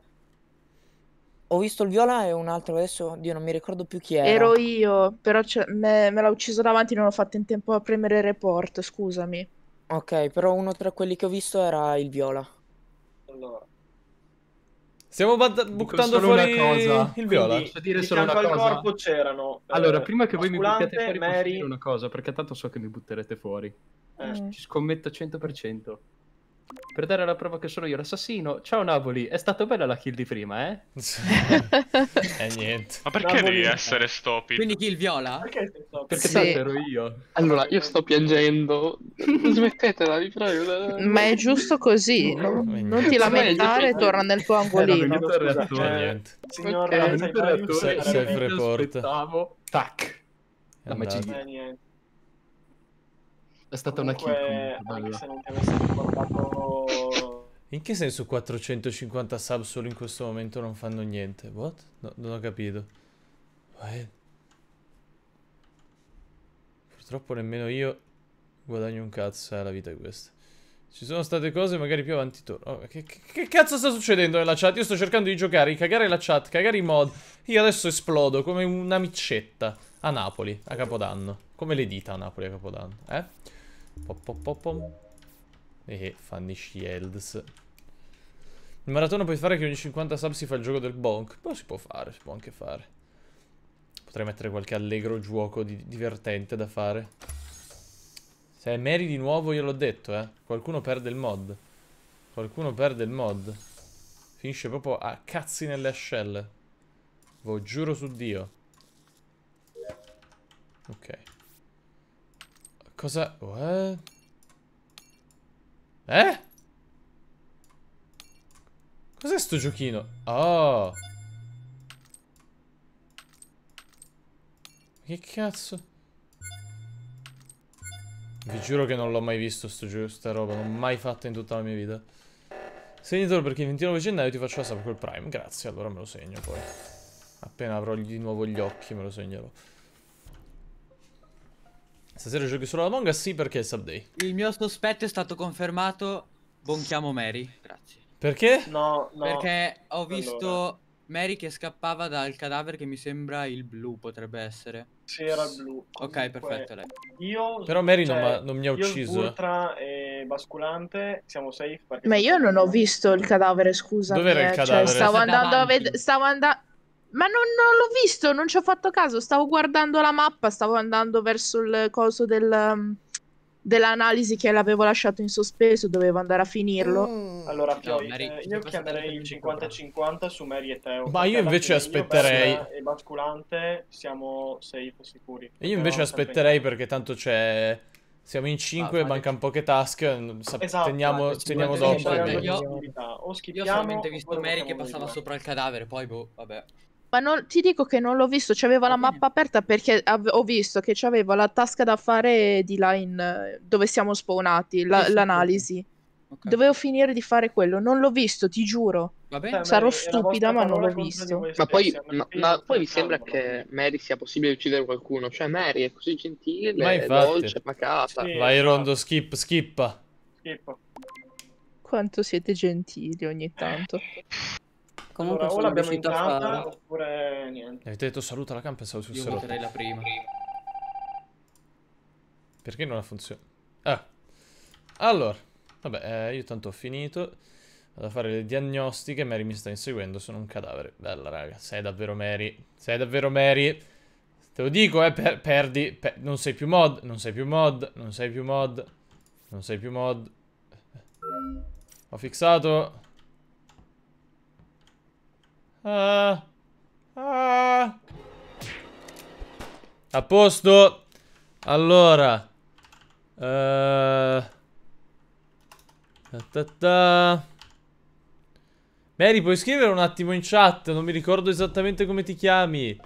Ho visto il viola e un altro, adesso, Dio, non mi ricordo più chi era. Ero io, però me l'ha ucciso davanti, non ho fatto in tempo a premere report, scusami. Ok, però uno tra quelli che ho visto era il viola. Allora. Stiamo buttando fuori il viola. Posso dire solo una cosa? Al corpo c'erano. Allora, prima che voi mi buttiate fuori, Mary... posso dire una cosa, perché tanto so che mi butterete fuori. Ci scommetto 100%. Per dare la prova che sono io l'assassino. Ciao Napoli, è stata bella la kill di prima, eh? Niente. Ma perché devi essere stupid? Quindi kill viola? Perché tanto ero io. Allora, io sto piangendo. Smettetela, vi prego. Ma è giusto così, non ti lamentare, torna nel tuo angolino. Signor self-report. Tac. La magia. È stata una kill. Anche se non ti avessi ricordato... In che senso 450 sub solo in questo momento non fanno niente? What? No, non ho capito. Purtroppo nemmeno io guadagno un cazzo, la vita è questa. Ci sono state cose magari più avanti che cazzo sta succedendo nella chat? Io sto cercando di giocare, di cagare la chat, cagare i mod. Io adesso esplodo come una micetta. A Napoli, a Capodanno. Come le dita a Napoli a Capodanno, eh? Fanny Shields. Il maratona puoi fare che ogni 50 sub si fa il gioco del bonk. Poi si può fare, si può anche fare. Potrei mettere qualche allegro gioco divertente da fare. Se è Mary di nuovo io l'ho detto, qualcuno perde il mod. Qualcuno perde il mod. Finisce proprio a cazzi nelle ascelle. Ve lo giuro su Dio. Ok. Cosa? Cos'è sto giochino? Oh. Che cazzo? Vi giuro che non l'ho mai visto sta roba. Non l'ho mai fatta in tutta la mia vita. Segnatelo perché il 29 gennaio ti faccio la sub col Prime. Grazie, allora me lo segno poi. Appena avrò di nuovo gli occhi me lo segnerò. Stasera giochi solo alla Among Us? Sì, perché è sub day. Il mio sospetto è stato confermato. Bonchiamo Mary. Grazie. Perché? No. Perché ho visto Mary che scappava dal cadavere che mi sembra il blu, potrebbe essere. Sì, era il blu. Ok, perfetto, lei. Però Mary non mi ha ucciso. Io, Ultra e Basculante siamo safe perché... Ma io non ho visto il cadavere, scusa. Dov'era il cadavere? Cioè, stavo andando a vedere... Ma non l'ho visto, non ci ho fatto caso. Stavo guardando la mappa, stavo andando verso il coso dell'analisi che l'avevo lasciato in sospeso, dovevo andare a finirlo. Allora, Fioi, io chiamerei il 50-50 su Mary e Teo. Ma io invece aspetterei. Io e Basculante siamo safe, sicuri. E io invece aspetterei perché tanto c'è... Siamo in 5, mancano poche task. Esatto, teniamo dopo. Io ho solamente visto Mary che passava sopra il cadavere, poi boh, vabbè. Ma ti dico che non l'ho visto, c'avevo la mappa aperta perché ho visto che c'avevo la tasca da fare di là dove siamo spawnati, l'analisi. Okay. Dovevo finire di fare quello, non l'ho visto, ti giuro. Sarò stupida, ma non l'ho visto. Ma poi mi sembra che Mary sia possibile uccidere qualcuno. Cioè, Mary è così gentile, dolce, pacata. Sì, vai, Rondo, skippa. Quanto siete gentili ogni tanto. Comunque allora, o l'abbiamo entrata oppure niente. Avete detto saluta la camp e stavo sul Io voterei la prima. Perché non ha funzionato? Allora, vabbè, io tanto ho finito. Vado a fare le diagnostiche. Mary mi sta inseguendo, sono un cadavere. Bella, raga, sei davvero Mary. Sei davvero Mary. Te lo dico, perdi. Non sei più mod. Non sei più mod. Non sei più mod. Non sei più mod. Ho fissato. A posto. Allora Mary, puoi scrivere un attimo in chat? Non mi ricordo esattamente come ti chiami.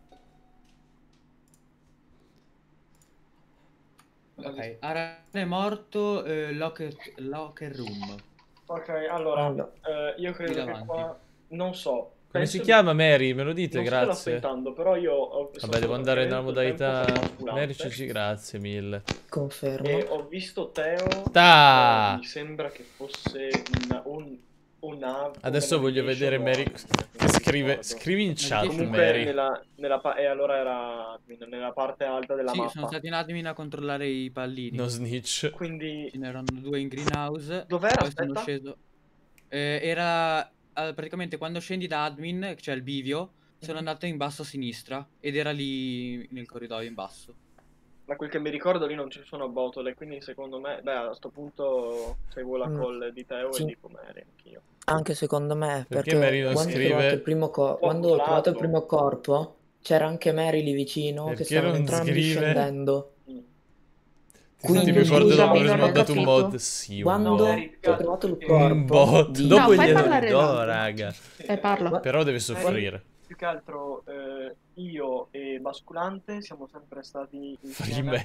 Ok, Aran è morto, locker room. Ok, allora io credo che qua... Non so. Come si chiama Mary? Me lo dite, grazie. Sto aspettando, però io... Vabbè, devo andare nella modalità... Mary CC, grazie mille. Confermo. E ho visto Teo... Mi sembra che fosse una... Adesso voglio vedere Mary che scrive... Scrivi in chat, Mary. E allora era nella parte alta della mappa. Sì, sono stati un attimo a controllare i pallini. No snitch. Quindi... Ce n'erano 2 in greenhouse. Dov'era? Poi sono sceso... Era... praticamente quando scendi da admin, c'è il bivio, sono andato in basso a sinistra ed era lì nel corridoio in basso. Da quel che mi ricordo lì non ci sono botole, quindi secondo me, a sto punto seguo la call di Teo e dico Mary anch'io. Anche secondo me, perché Mary non scrive? Quando ho trovato il primo corpo c'era anche Mary lì vicino che stava entrando e scendendo. Quindi mi ricordo dopo aver smontato un bot. Sì, quando ho trovato il corpo un bot. Dopo glielo do, raga. Parla. Però deve soffrire. Più che altro io e Basculante siamo sempre stati insieme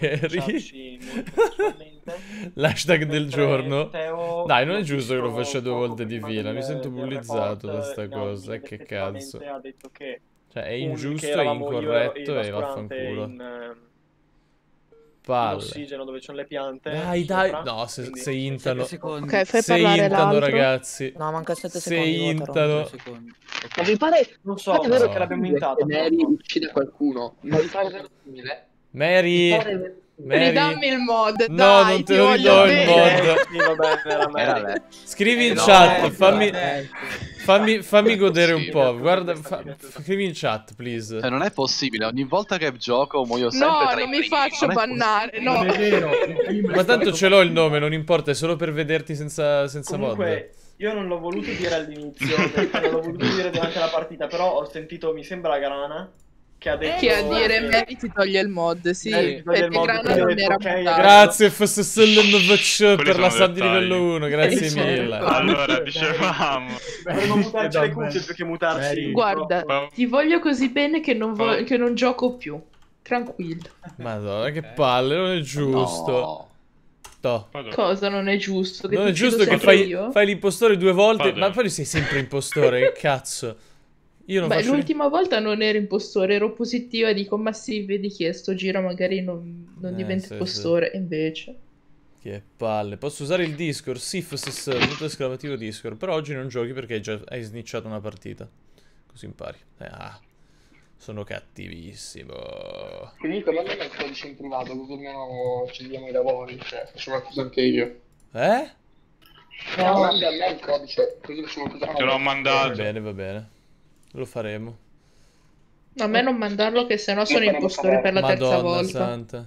l'hashtag del giorno. Dai, non è giusto che lo faccia 2 volte di fila. Mi sento bullizzato da sta cosa. Che cazzo. Cioè è ingiusto, è incorretto e vaffanculo. palle. l'ossigeno dove c'è le piante. Dai, sopra, no, quindi- se intano. Ok, fai Se parlare intano, l'altro. ragazzi. No, manca 7 Se secondi. intano. Ma vi pare... Non so, è vero che l'abbiamo intata. Mary uccide qualcuno. Ma vi pare verosimile? Mary. Mary. Ridammi il mod, No, dai, non te ti lo voglio ridò il bene. mod. Sì, vabbè, era Mary. Scrivi in No, chat, vabbè. fammi godere un Sì, po'. Guarda, scrivi in chat, please. Cioè, non è possibile, ogni volta che gioco muoio sempre No, tra i non mi primi. faccio Non è bannare, no. Non è vero. Ma tanto ce l'ho il nome, non importa, è solo per vederti senza Comunque, io non l'ho voluto dire all'inizio, perché non l'ho voluto dire durante la partita, però ho sentito, mi sembra, Grana, che ha detto... Che a dire Mary ti toglie il mod, sì, Ti toglie il perché mod, Grana quindi ho non detto, era ok, montato. Grazie FSSL per la sono sub di livello 1, grazie mille. Allora, dicevamo. Dovremmo mutarci le cuffie più che mutarci... Guarda, ti voglio così bene che non gioco più. Tranquillo. Madonna, che palle, non è giusto. No. Cosa non è giusto? Che Non ti è giusto uccido che sempre io? fai l'impostore 2 volte, Padre. ma poi sei sempre impostore, che cazzo. Io non Beh, faccio... l'ultima volta non ero impostore, ero positiva e dico, ma sì, vedi chi è sto giro, magari non diventa sì, impostore, e invece... Che palle. Posso usare il Discord? Sì, punto esclamativo Discord. Però oggi non giochi perché hai snitchato una partita. Così impari. Sono cattivissimo. Comunque mandami il codice in privato, così almeno accendiamo i lavori, cioè faccio qualcosa anche io. Eh? No, manda a me il codice, così facciamo qualcosa. Te l'ho mandato. Va bene, va bene. Lo faremo. A me non mandarlo che sennò sono impostore per la terza Madonna volta. santa.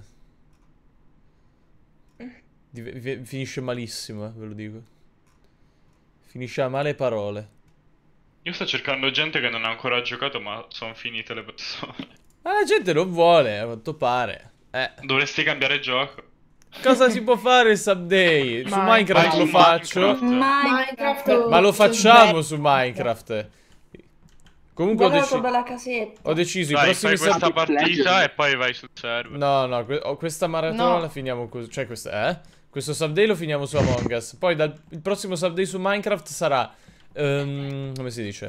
Finisce malissimo, ve lo dico. Finisce a male parole. Io sto cercando gente che non ha ancora giocato, ma sono finite le persone. Ma la gente non vuole, a quanto pare. Dovresti cambiare gioco. Cosa si può fare il sub day? Su Minecraft Vai lo su faccio. Minecraft. Ma lo facciamo su Minecraft. Comunque Guarda che bella casetta. ho deciso i Dai, prossimi fai questa partita e poi vai sul server. No, questa maratona No. la finiamo così. Cioè, questo sub day lo finiamo su Among Us. Poi il prossimo sub day su Minecraft sarà come si dice?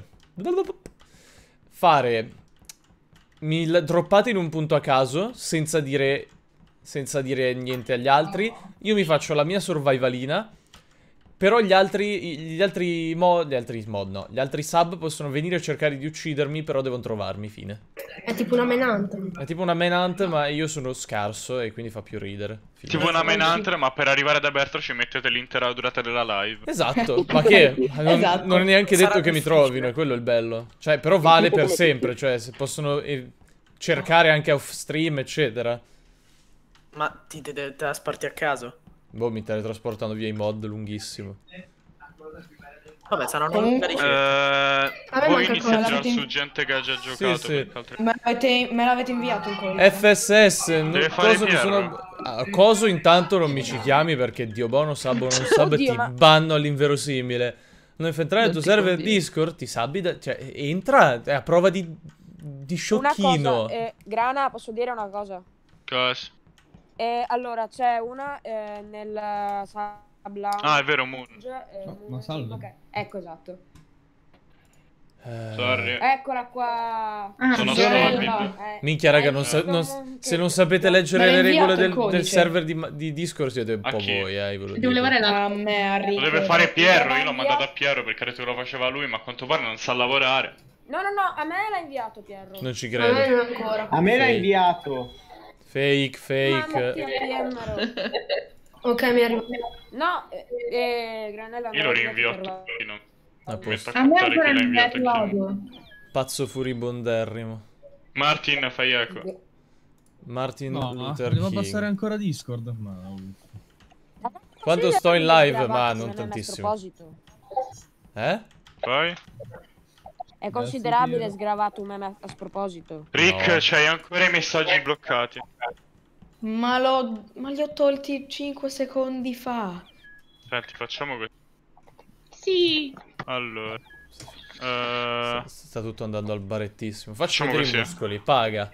Fare droppate in un punto a caso senza dire niente agli altri. Io mi faccio la mia survivalina. Però gli altri sub possono venire a cercare di uccidermi, però devono trovarmi, fine. È tipo una menante. È tipo una menant, ma io sono scarso e quindi fa più ridere. Fine. Tipo una menantre, ma per arrivare ad Alberto ci mettete l'intera durata della live. Esatto, ma che? Esatto. Non è neanche detto Sarà che mi difficile. trovino, è quello il bello. Cioè, però vale per sempre, cioè, se possono cercare anche off stream, eccetera. Ma te la sparti a caso? Boh, mi teletrasportano via i mod lunghissimo. Vabbè, saranno Comunque- carichi. me Voi manca iniziate a ancora tirare su gente che ha già giocato. sì. perché altri- Me l'avete inviato in codice. FSS, Deve fare coso, Piero. coso intanto non mi ci chiami perché Dio buono, sub o non sub, Oddio, ti ma- banno all'inverosimile. Non fai entrare nel tuo Non ti server conviene. Discord, ti sabbi, cioè entra, è a prova di Una sciocchino. cosa, Grana, posso dire una cosa? Cosa? Allora, c'è una nel Sabla. Ah, è vero, Moon. ma salve. Ok, ecco, esatto. Sorry. Eccola qua. Sono sì, stupid. Minchia raga, se non sapete leggere Me le l'hai regole inviato il del codice. server di Discord siete un A po' chi? voi, ve lo Devo dico. levare la... A me, a Rick. Lo deve fare Piero, io l'ho mandato a Piero perché ha detto che lo faceva lui, ma a quanto pare non sa lavorare. No, a me l'ha inviato Piero. Non ci A me credo. non ancora. A me l'ha Fake. inviato. Fake. Ok, mi arriva. No, Granella. Io lo rinvio a per la- tutti, no? A posto. A me Contare ancora chi l'ha non mi è inviato a chi. arrivato. Pazzo furibonderrimo. Martin, fai eco. Martin No, Luther devo King. passare ancora Discord. Ma... Quanto sto in live? Gravato Ma su non MM a tantissimo. sproposito. Poi? È considerabile sgravato un meme a sproposito. Rick, No. c'hai ancora i messaggi bloccati. Ma li ho tolti 5 secondi fa. Senti, facciamo questo. Sì. Allora. Sta tutto andando al barettissimo. Faccio Facciamo vedere i così. muscoli, paga.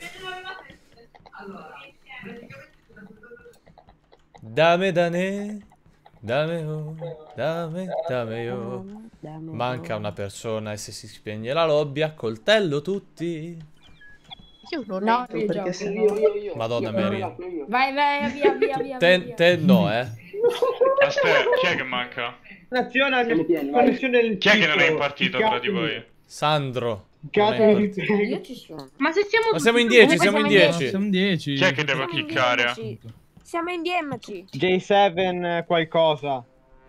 Dame dane. Dame oh. Dame oh. Manca una persona e se si spegne la lobby a coltello tutti. Io non No, entro io perché gioco. sennò... Madonna Mary. Vai, via. Te no, Aspetta, chi è che manca? Connessione Chi è che non è in partita tra di voi? Sandro. Io ci sono. Ma se siamo Ma siamo in 10, siamo in 10. Siamo 10. Chi è che devo cliccare? Siamo in DMC. J7 qualcosa.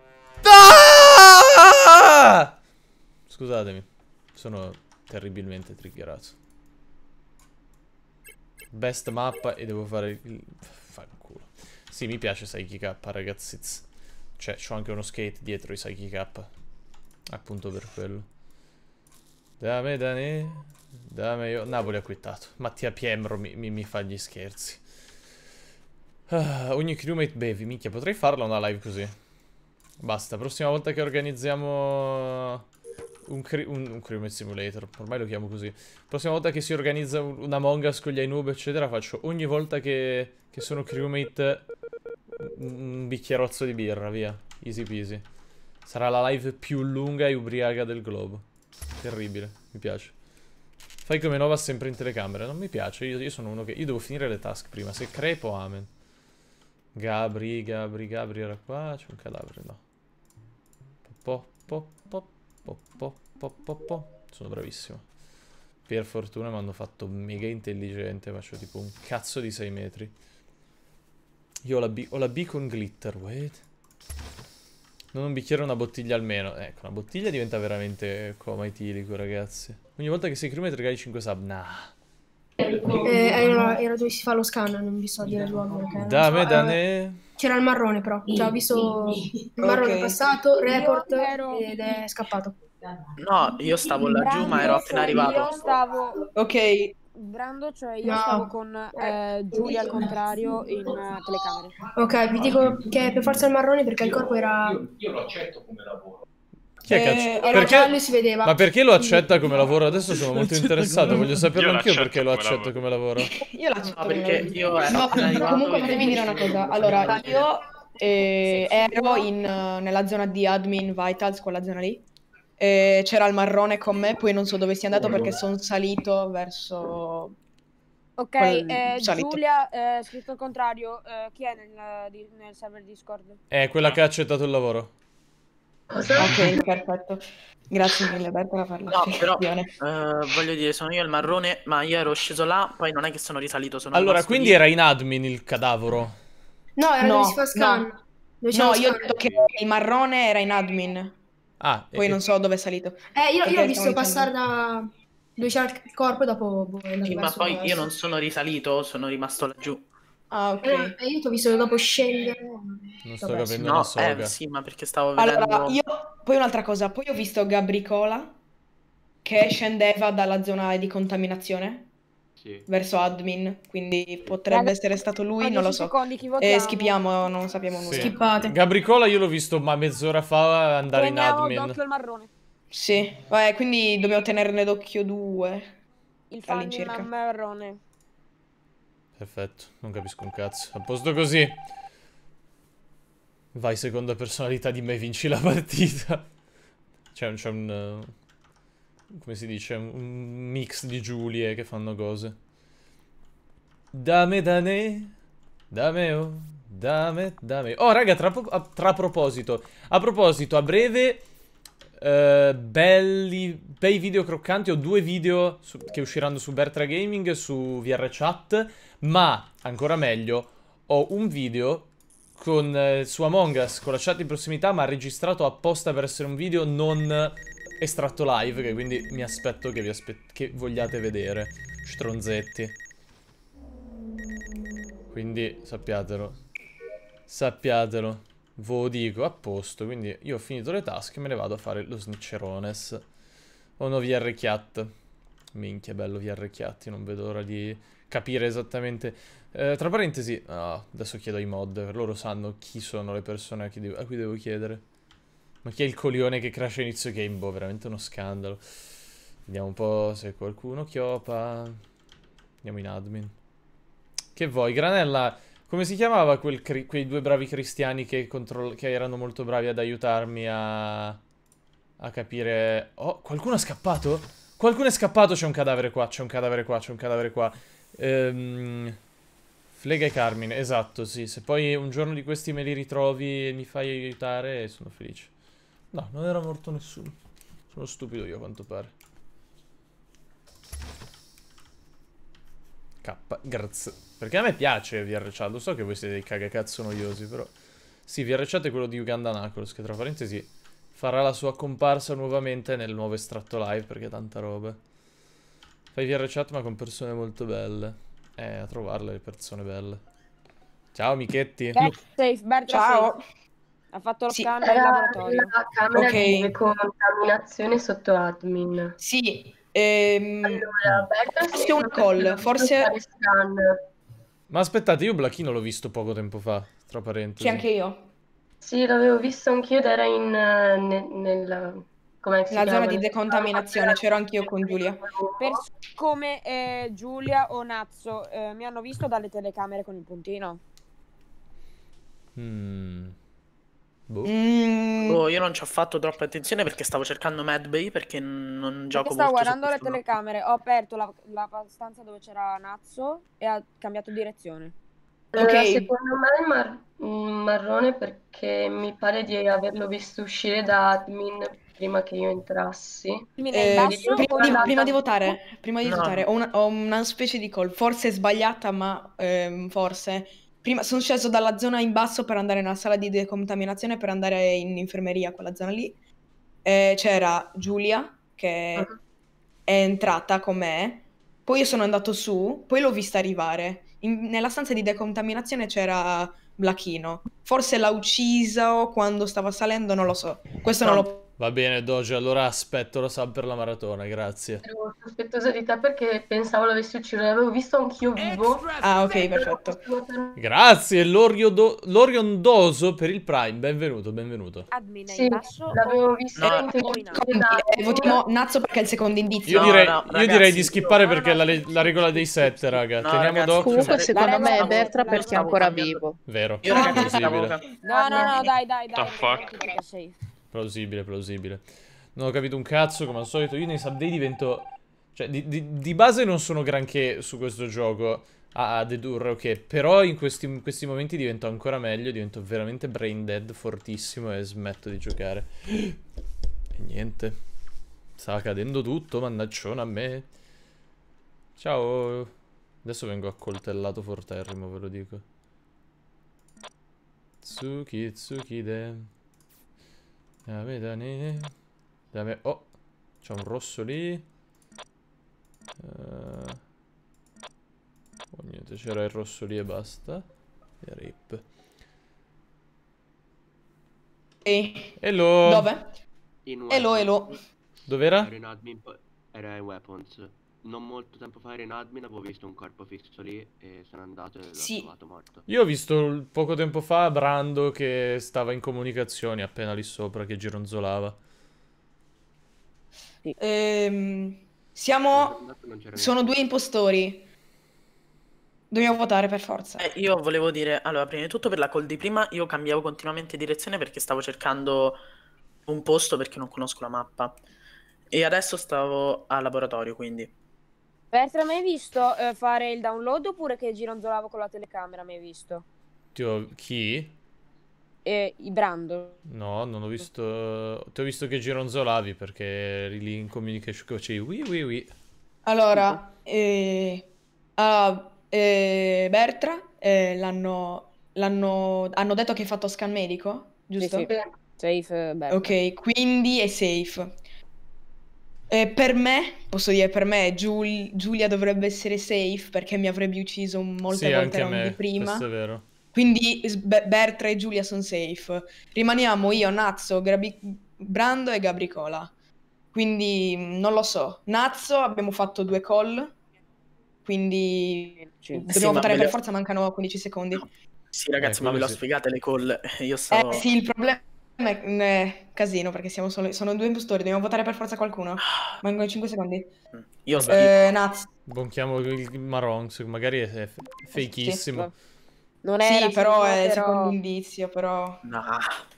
Ah! Scusatemi, sono terribilmente triggerato. Best mappa e devo fare il... Fanculo. Sì, mi piace Psyche K, ragazzi. Cioè, c'ho anche uno skate dietro i Psyche K. Appunto per quello. Dame io. Napoli ha quittato. Mattia Piemro mi fa gli scherzi. Ogni crewmate bevi. Minchia, potrei farla una live così. Basta, prossima volta che organizziamo un crewmate simulator, ormai lo chiamo così. Prossima volta che si organizza una Among Us con gli iNoob eccetera, faccio ogni volta che sono crewmate un bicchierozzo di birra, via. Easy peasy. Sarà la live più lunga e ubriaca del globo. Terribile, mi piace. Fai come Nova sempre in telecamera, non mi piace, io sono uno che... Io devo finire le task prima, se crepo amen. Gabri era qua, c'è un cadavere, no. Sono bravissimo. Per fortuna mi hanno fatto mega intelligente, faccio tipo un cazzo di 6 metri. Io ho la B con glitter, wait. Non un bicchiere, una bottiglia almeno. Ecco, una bottiglia diventa veramente coma etilico, ragazzi. Ogni volta che sei crewmate regali 5 sub, nah. Era dove si fa lo scan, non vi so dire il luogo. Dame. C'era il marrone però, già ho visto il marrone passato, report ed è scappato. No, io stavo laggiù ma ero appena arrivato. Io stavo... Ok. Brando, cioè io stavo con Giulia al contrario in telecamere. Ok, vi dico che per forza il marrone perché il corpo era... Io lo accetto come lavoro. Chi è che era giallo e si vedeva. Ma perché lo accetta come lavoro? Adesso sono molto interessato, voglio saperlo anch'io perché lo accetto come lavoro. Io l'accetto perché io No, comunque fatemi dire una cosa. Allora, io ero nella zona di admin Vitals, quella zona lì. C'era il marrone con me, poi non so dove sia andato perché sono salito verso... Ok, Giulia, scritto al contrario, chi è nel server Discord? È quella che ha accettato il lavoro. Ok, perfetto. Grazie mille Berta per la spiegazione. Voglio dire, sono io il marrone, ma io ero sceso là, poi non è che sono risalito, sono Allora, rimasto quindi lì. era in admin il cadavero? No, era dove si fa scan. No, io ho detto che il marrone era in admin. Ah, poi non so dove è salito. Io l'ho visto passare da dove c'era il corpo e dopo Ma poi io non sono risalito, sono rimasto laggiù. Ah, ok. E io ti ho visto dopo scendere. Non sto capendo No, una soga. sì, ma perché stavo vedendo... Allora, poi un'altra cosa, poi ho visto Gabricola che scendeva dalla zona di contaminazione verso admin, quindi potrebbe essere stato lui, non lo so. E skipiamo, non sappiamo nulla. Skippate. Gabricola io l'ho visto ma mezz'ora fa andare in admin. D'occhio il marrone. Sì, quindi dobbiamo tenerne d'occhio 2 Il fan di marrone. Perfetto, non capisco un cazzo. A posto così. Vai, seconda personalità di me, vinci la partita. C'è un come si dice? Un mix di Giulie che fanno cose. Dame. Oh, raga, tra proposito. A proposito, a breve... bei video croccanti. Ho 2 video che usciranno su Bertra Gaming e su VR Chat. Ma ancora meglio, ho un video su Among Us con la chat in prossimità, ma registrato apposta per essere un video non estratto live, che quindi mi aspetto che vogliate vedere, stronzetti. Quindi sappiatelo. Ve lo dico, a posto. Quindi io ho finito le task e me ne vado a fare lo snitcherones. Ho uno VR Chiat. Minchia, bello VR Chiat. Io non vedo l'ora di capire esattamente. Tra parentesi, adesso chiedo ai mod. Loro sanno chi sono le persone a cui devo chiedere. Ma chi è il coglione che crasha inizio game? Boh, veramente uno scandalo. Vediamo un po' se qualcuno chiopa. Andiamo in admin. Che vuoi? Granella... Come si chiamava quei 2 bravi cristiani che erano molto bravi ad aiutarmi a capire... Oh, qualcuno ha scappato? Qualcuno è scappato, c'è un cadavere qua, c'è un cadavere qua, c'è un cadavere qua. Flega e Carmine, esatto, sì. Se poi un giorno di questi me li ritrovi e mi fai aiutare, sono felice. No, non era morto nessuno. Sono stupido io, a quanto pare. Grazie. Perché a me piace VR Chat, lo so che voi siete dei cagacazzo noiosi, però... Sì, VR Chat è quello di Uganda Knuckles, che tra parentesi farà la sua comparsa nuovamente nel nuovo estratto live, perché è tanta roba. Fai VR Chat ma con persone molto belle. A trovarle le persone belle. Ciao, Michetti. Ciao. Ha fatto lo scanner in laboratorio. La camera di contaminazione sotto admin. Sì. Allora, forse un call, forse... Ma aspettate, io Blachino l'ho visto poco tempo fa, tra parentesi. Sì, anche io. Sì, l'avevo visto anch'io ed era nella zona di decontaminazione, c'ero anch'io con Giulia. Come Giulia o Nazzo mi hanno visto dalle telecamere con il puntino. Io non ci ho fatto troppa attenzione perché stavo cercando Medbay perché non gioco Stavo molto guardando le su questo. telecamere, ho aperto la stanza dove c'era Nazzo e ha cambiato direzione. Allora, secondo me il marrone perché mi pare di averlo visto uscire da admin prima che io entrassi. Prima di votare, ho una specie di call, forse sbagliata, ma forse. Prima sono sceso dalla zona in basso per andare nella sala di decontaminazione, per andare in infermeria, quella zona lì. C'era Giulia, che è entrata con me, poi io sono andato su, poi l'ho vista arrivare. Nella stanza di decontaminazione c'era Blachino. Forse l'ha ucciso quando stava salendo, non lo so. Questo non lo... Va bene, Doge, allora aspetto lo sub per la maratona, grazie. Ero sospettosa di te perché pensavo l'avessi ucciso, l'avevo visto anch'io vivo. Ah, ok, perfetto. Grazie, Loriondoso per il Prime, benvenuto, benvenuto. Admin sì, l'avevo visto votiamo Nazzo perché è il secondo indizio. Io direi di skippare perché è la regola dei 7, raga. Teniamo d'occhio. Comunque secondo me è Bertra perché è ancora vivo. Vero, plausibile. No, dai. The fuck? Plausibile. Non ho capito un cazzo, come al solito. Io nei subday divento... Cioè, di base non sono granché su questo gioco a dedurre, ok. Però in questi momenti divento ancora meglio. Divento veramente brain dead, fortissimo, e smetto di giocare. E niente. Sta cadendo tutto, mannaggione a me. Ciao. Adesso vengo accoltellato forterrimo, ve lo dico. Tsukide. Oh, c'è un rosso lì. Niente, c'era il rosso lì e basta. E rip. Hello. Dove? Hello. Dov'era? Era in admin, era in weapons. Non molto tempo fa era in admin, avevo visto un corpo fisso lì e sono andato e l'ho trovato morto. Io ho visto poco tempo fa Brando che stava in comunicazioni appena lì sopra, che gironzolava. Sono due impostori. Dobbiamo votare per forza. Io volevo dire, allora, prima di tutto per la call di prima io cambiavo continuamente direzione perché stavo cercando un posto perché non conosco la mappa. E adesso stavo al laboratorio, quindi... Bertra, mi hai visto fare il download oppure che gironzolavo con la telecamera? Mi hai visto? Chi? I Brando. No, non ho visto... Ti ho visto che gironzolavi perché eri lì in communication che facevi oui. Allora, Bertra, hanno detto che hai fatto scan medico, giusto? Sì. Safe, Bertra. Ok, quindi è safe. Per me, posso dire, per me Giulia dovrebbe essere safe perché mi avrebbe ucciso molte volte round di prima. Questo è vero. Quindi Bertra e Giulia sono safe. Rimaniamo io, Nazzo, Brando e Gabricola. Quindi non lo so. Nazzo, abbiamo fatto 2 call. Quindi dobbiamo votare per forza, mancano 15 secondi. Sì, ragazzi, ma ve l'ho spiegate le call? Io stavo... Sì, il problema è casino perché sono 2 impostori, dobbiamo votare per forza qualcuno. Mancano 5 secondi. Io Nazzo. Bonchiamo il Maronx, magari è fakeissimo. Non era, però è secondo indizio, però...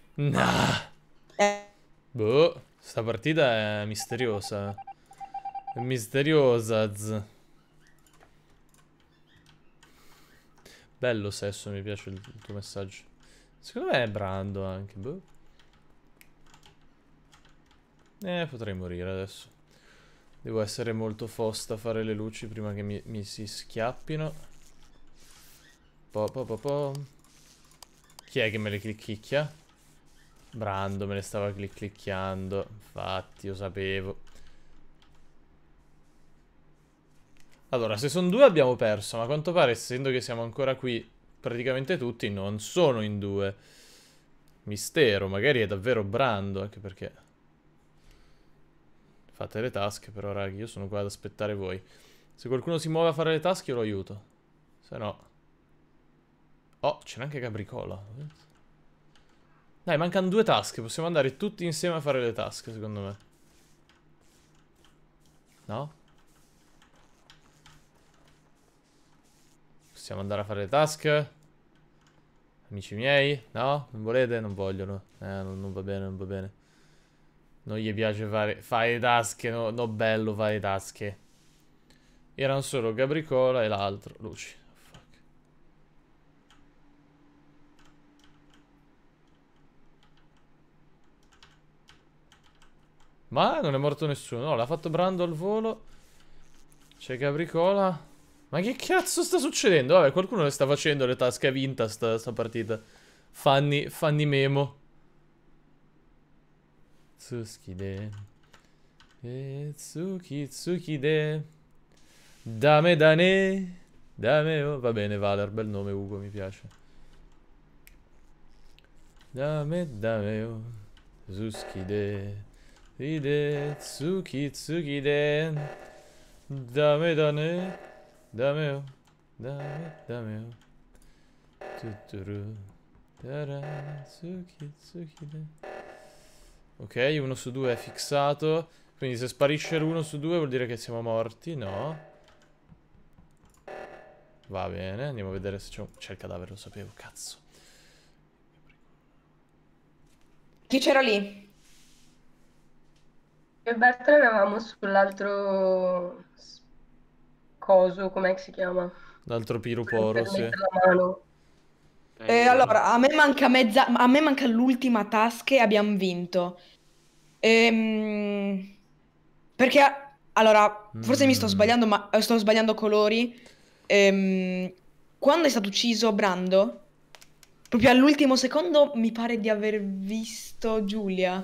Boh, sta partita è misteriosa. Misteriosa. Bello sesso, mi piace il tuo messaggio. Secondo me è Brando anche, boh. Potrei morire adesso. Devo essere molto fosta a fare le luci prima che mi si schiappino. Chi è che me le clicchicchia? Brando me le stava clicchicchiando. Infatti, io sapevo. Allora, se sono due abbiamo perso, ma a quanto pare, essendo che siamo ancora qui praticamente tutti, non sono in due. Mistero, magari è davvero Brando, anche perché... Fate le tasche, però, raghi, io sono qua ad aspettare voi. Se qualcuno si muove a fare le tasche, io lo aiuto. Se no... Oh, c'è anche Capricola. Dai, mancano 2 tasche, possiamo andare tutti insieme a fare le tasche, secondo me. No? Possiamo andare a fare le tasche? Amici miei? No? Non volete? Non vogliono. Non va bene, non va bene. Non gli piace fare le tasche. No, bello fare le tasche. Erano solo Capricola e l'altro. Luci. Fuck. Ma non è morto nessuno. No, l'ha fatto Brando al volo. C'è Capricola. Ma che cazzo sta succedendo? Vabbè, qualcuno le sta facendo le tasche, ha vinta sta partita. Fanni memo. Tsukide. Tsukide. Dame dane. Dame oh. Va bene, Valer, bel nome Ugo, mi piace. Dame oh. Tsukide. Ide. Tsukide. Dame dane. Dameo, dameo. Tuturu. Ok, 1 su 2 è fissato. Quindi se sparisce l'1 su 2 vuol dire che siamo morti, no? Va bene, andiamo a vedere se c'è il cadavere, lo sapevo, cazzo. Chi c'era lì? Io e Berta eravamo sull'altro coso, com'è che si chiama? L'altro piruporo, sì. La mano. Allora, a me manca l'ultima task e abbiamo vinto. Perché, allora, forse mi sto sbagliando, ma sto sbagliando colori. Quando è stato ucciso Brando, proprio all'ultimo secondo mi pare di aver visto Giulia.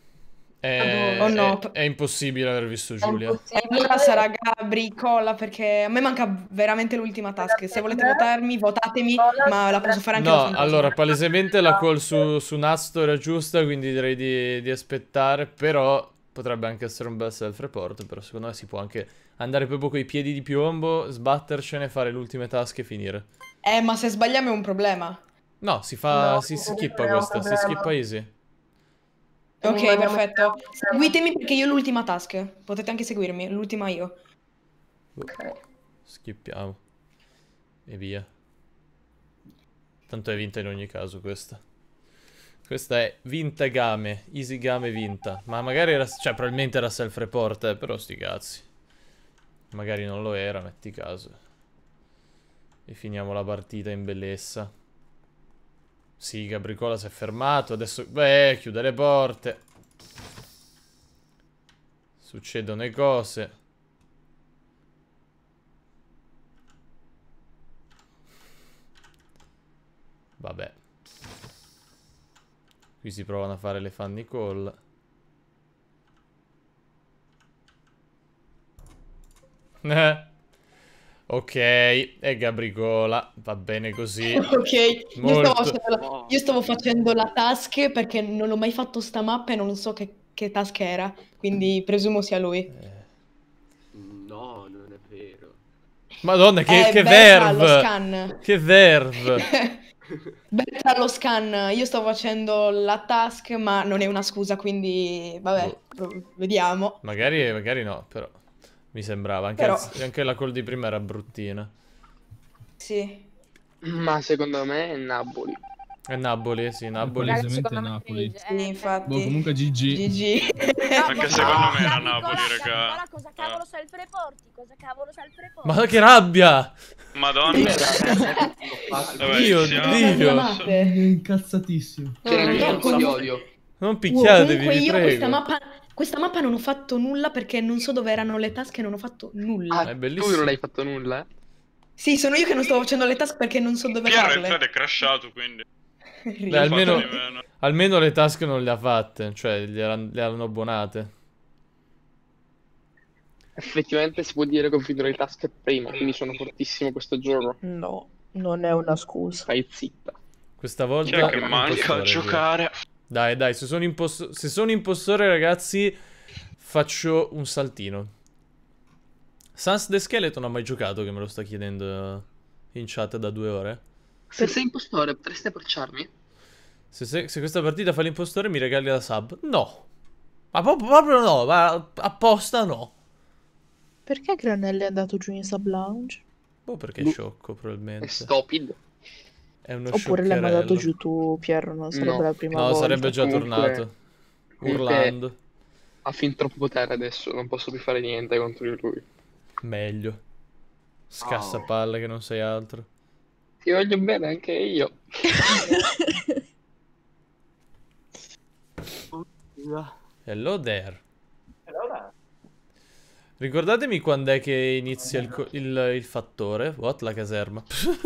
No? È impossibile aver visto Giulia. Allora sarà Capricola, perché a me manca veramente l'ultima task. Se volete votarmi, votatemi, ma la posso fare anche No, allora, palesemente la call su Nasto era giusta, quindi direi di aspettare, però potrebbe anche essere un bel self-report, però secondo me si può anche andare proprio coi piedi di piombo, sbattercene, fare le ultime task e finire. Ma se sbagliamo è un problema. No, si skippa questa, si skippa easy. Ok, perfetto. Seguitemi perché io ho l'ultima task. Potete anche seguirmi, l'ultima io. Ok. Skippiamo. E via. Tanto è vinta in ogni caso questa. Questa è vinta game. Easy game vinta. Ma magari era... Cioè, probabilmente era self-report, però sti cazzi. Magari non lo era, metti caso. E finiamo la partita in bellezza. Sì, Capricola si è fermato, adesso... Beh, chiude le porte. Succedono le cose. Vabbè. Qui si provano a fare le funny call. Ok, è Capricola, va bene così. Ok, io stavo facendo la task perché non l'ho mai fatto sta mappa e non so che task era, quindi presumo sia lui. No, non è vero. Madonna, che verve! verve! Che verve! Betta allo scan, io sto facendo la task ma non è una scusa, quindi vabbè, vediamo. Magari no, però... Mi sembrava, anche la call di prima era bruttina. Sì. Ma secondo me è Napoli. È Napoli, sì, Napoli. Palesemente Napoli. Sì, infatti. Boh, comunque GG. Anche secondo me era Napoli, raga. Cosa cavolo self-reporti? Cosa cavolo self-reporti? Ma che rabbia! Madonna. Dio, Dio. Incazzatissimo. Non picchiatevi, Comunque vi io prego. questa mappa non ho fatto nulla perché non so dove erano le task e non ho fatto nulla. È bellissimo. Tu non hai fatto nulla? Sì, sono io che non stavo facendo le task perché non so dove Piero, il farle. thread è crashato, quindi. Beh, almeno le task non le ha fatte, cioè le hanno abbonate. Effettivamente si può dire che ho finito le task prima, quindi sono fortissimo questo gioco. No, non è una scusa. Stai zitta. Questa volta Chi è che manca a giocare? Dai, se sono impostore, ragazzi, faccio un saltino. Sans the Skeleton ha mai giocato, che me lo sta chiedendo in chat da 2 ore? Se sei impostore, potresti approcciarmi? Se questa partita fa l'impostore mi regali la sub? No. Ma proprio no, ma apposta no. Perché Granelli è andato giù in sub lounge? Boh, perché è sciocco, probabilmente. È stupid. È uno Oppure l'hai mandato giù tu, Piero, non sarebbe la prima volta. No, sarebbe già tornato. Urlando. Ha fin troppo potere adesso, non posso più fare niente contro di lui. Meglio. Scassapalle che non sei altro. Ti voglio bene anche io. Hello there. Ricordatemi quando è che inizia il fattore. What? La caserma.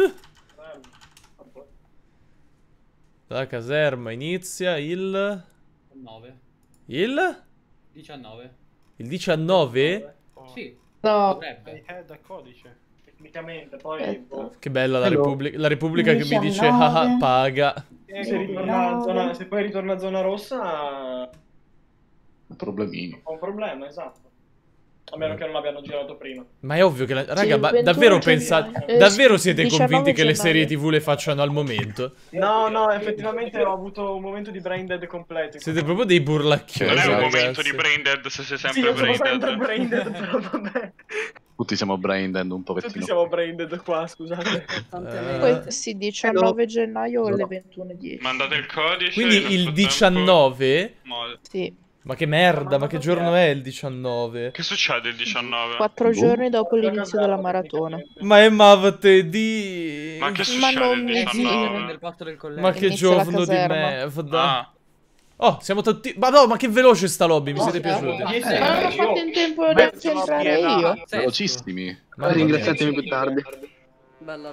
La caserma inizia il... 9. Il? 19. Il 19? Sì. No. Da codice. Tecnicamente, poi... Che bella la Repubblica che mi dice ah, paga. Se poi ritorna a zona rossa... Un problemino. Ho un problema, esatto. A meno che non l'abbiano girato prima. Ma è ovvio che raga, ma davvero pensate, davvero siete convinti che le serie TV le facciano al momento? No, effettivamente ho avuto un momento di brain dead completo. Siete proprio dei burlacchioni. Non è un ragazzi. momento di brain dead se sei sempre Sì, io brain sono sempre dead. brain dead, però vabbè. Tutti siamo brain dead un pochettino. Tutti siamo brain dead qua, scusate. Poi si dice 9 gennaio alle 21:10. Mandate il codice. Quindi il 19? Sì. Ma che merda, ma che giorno è il 19? Che succede il 19? 4 giorni dopo l'inizio della maratona. Ma è martedì. Ma che Ma succede non il mi 19? Ma che Inizia la giorno di caserma. merda. Oh, siamo tutti... Ma no, ma che veloce sta lobby, mi siete piaciuti? Ma non ho fatto in tempo ad entrare io. Velocissimi. Ringraziatemi più tardi. Bella.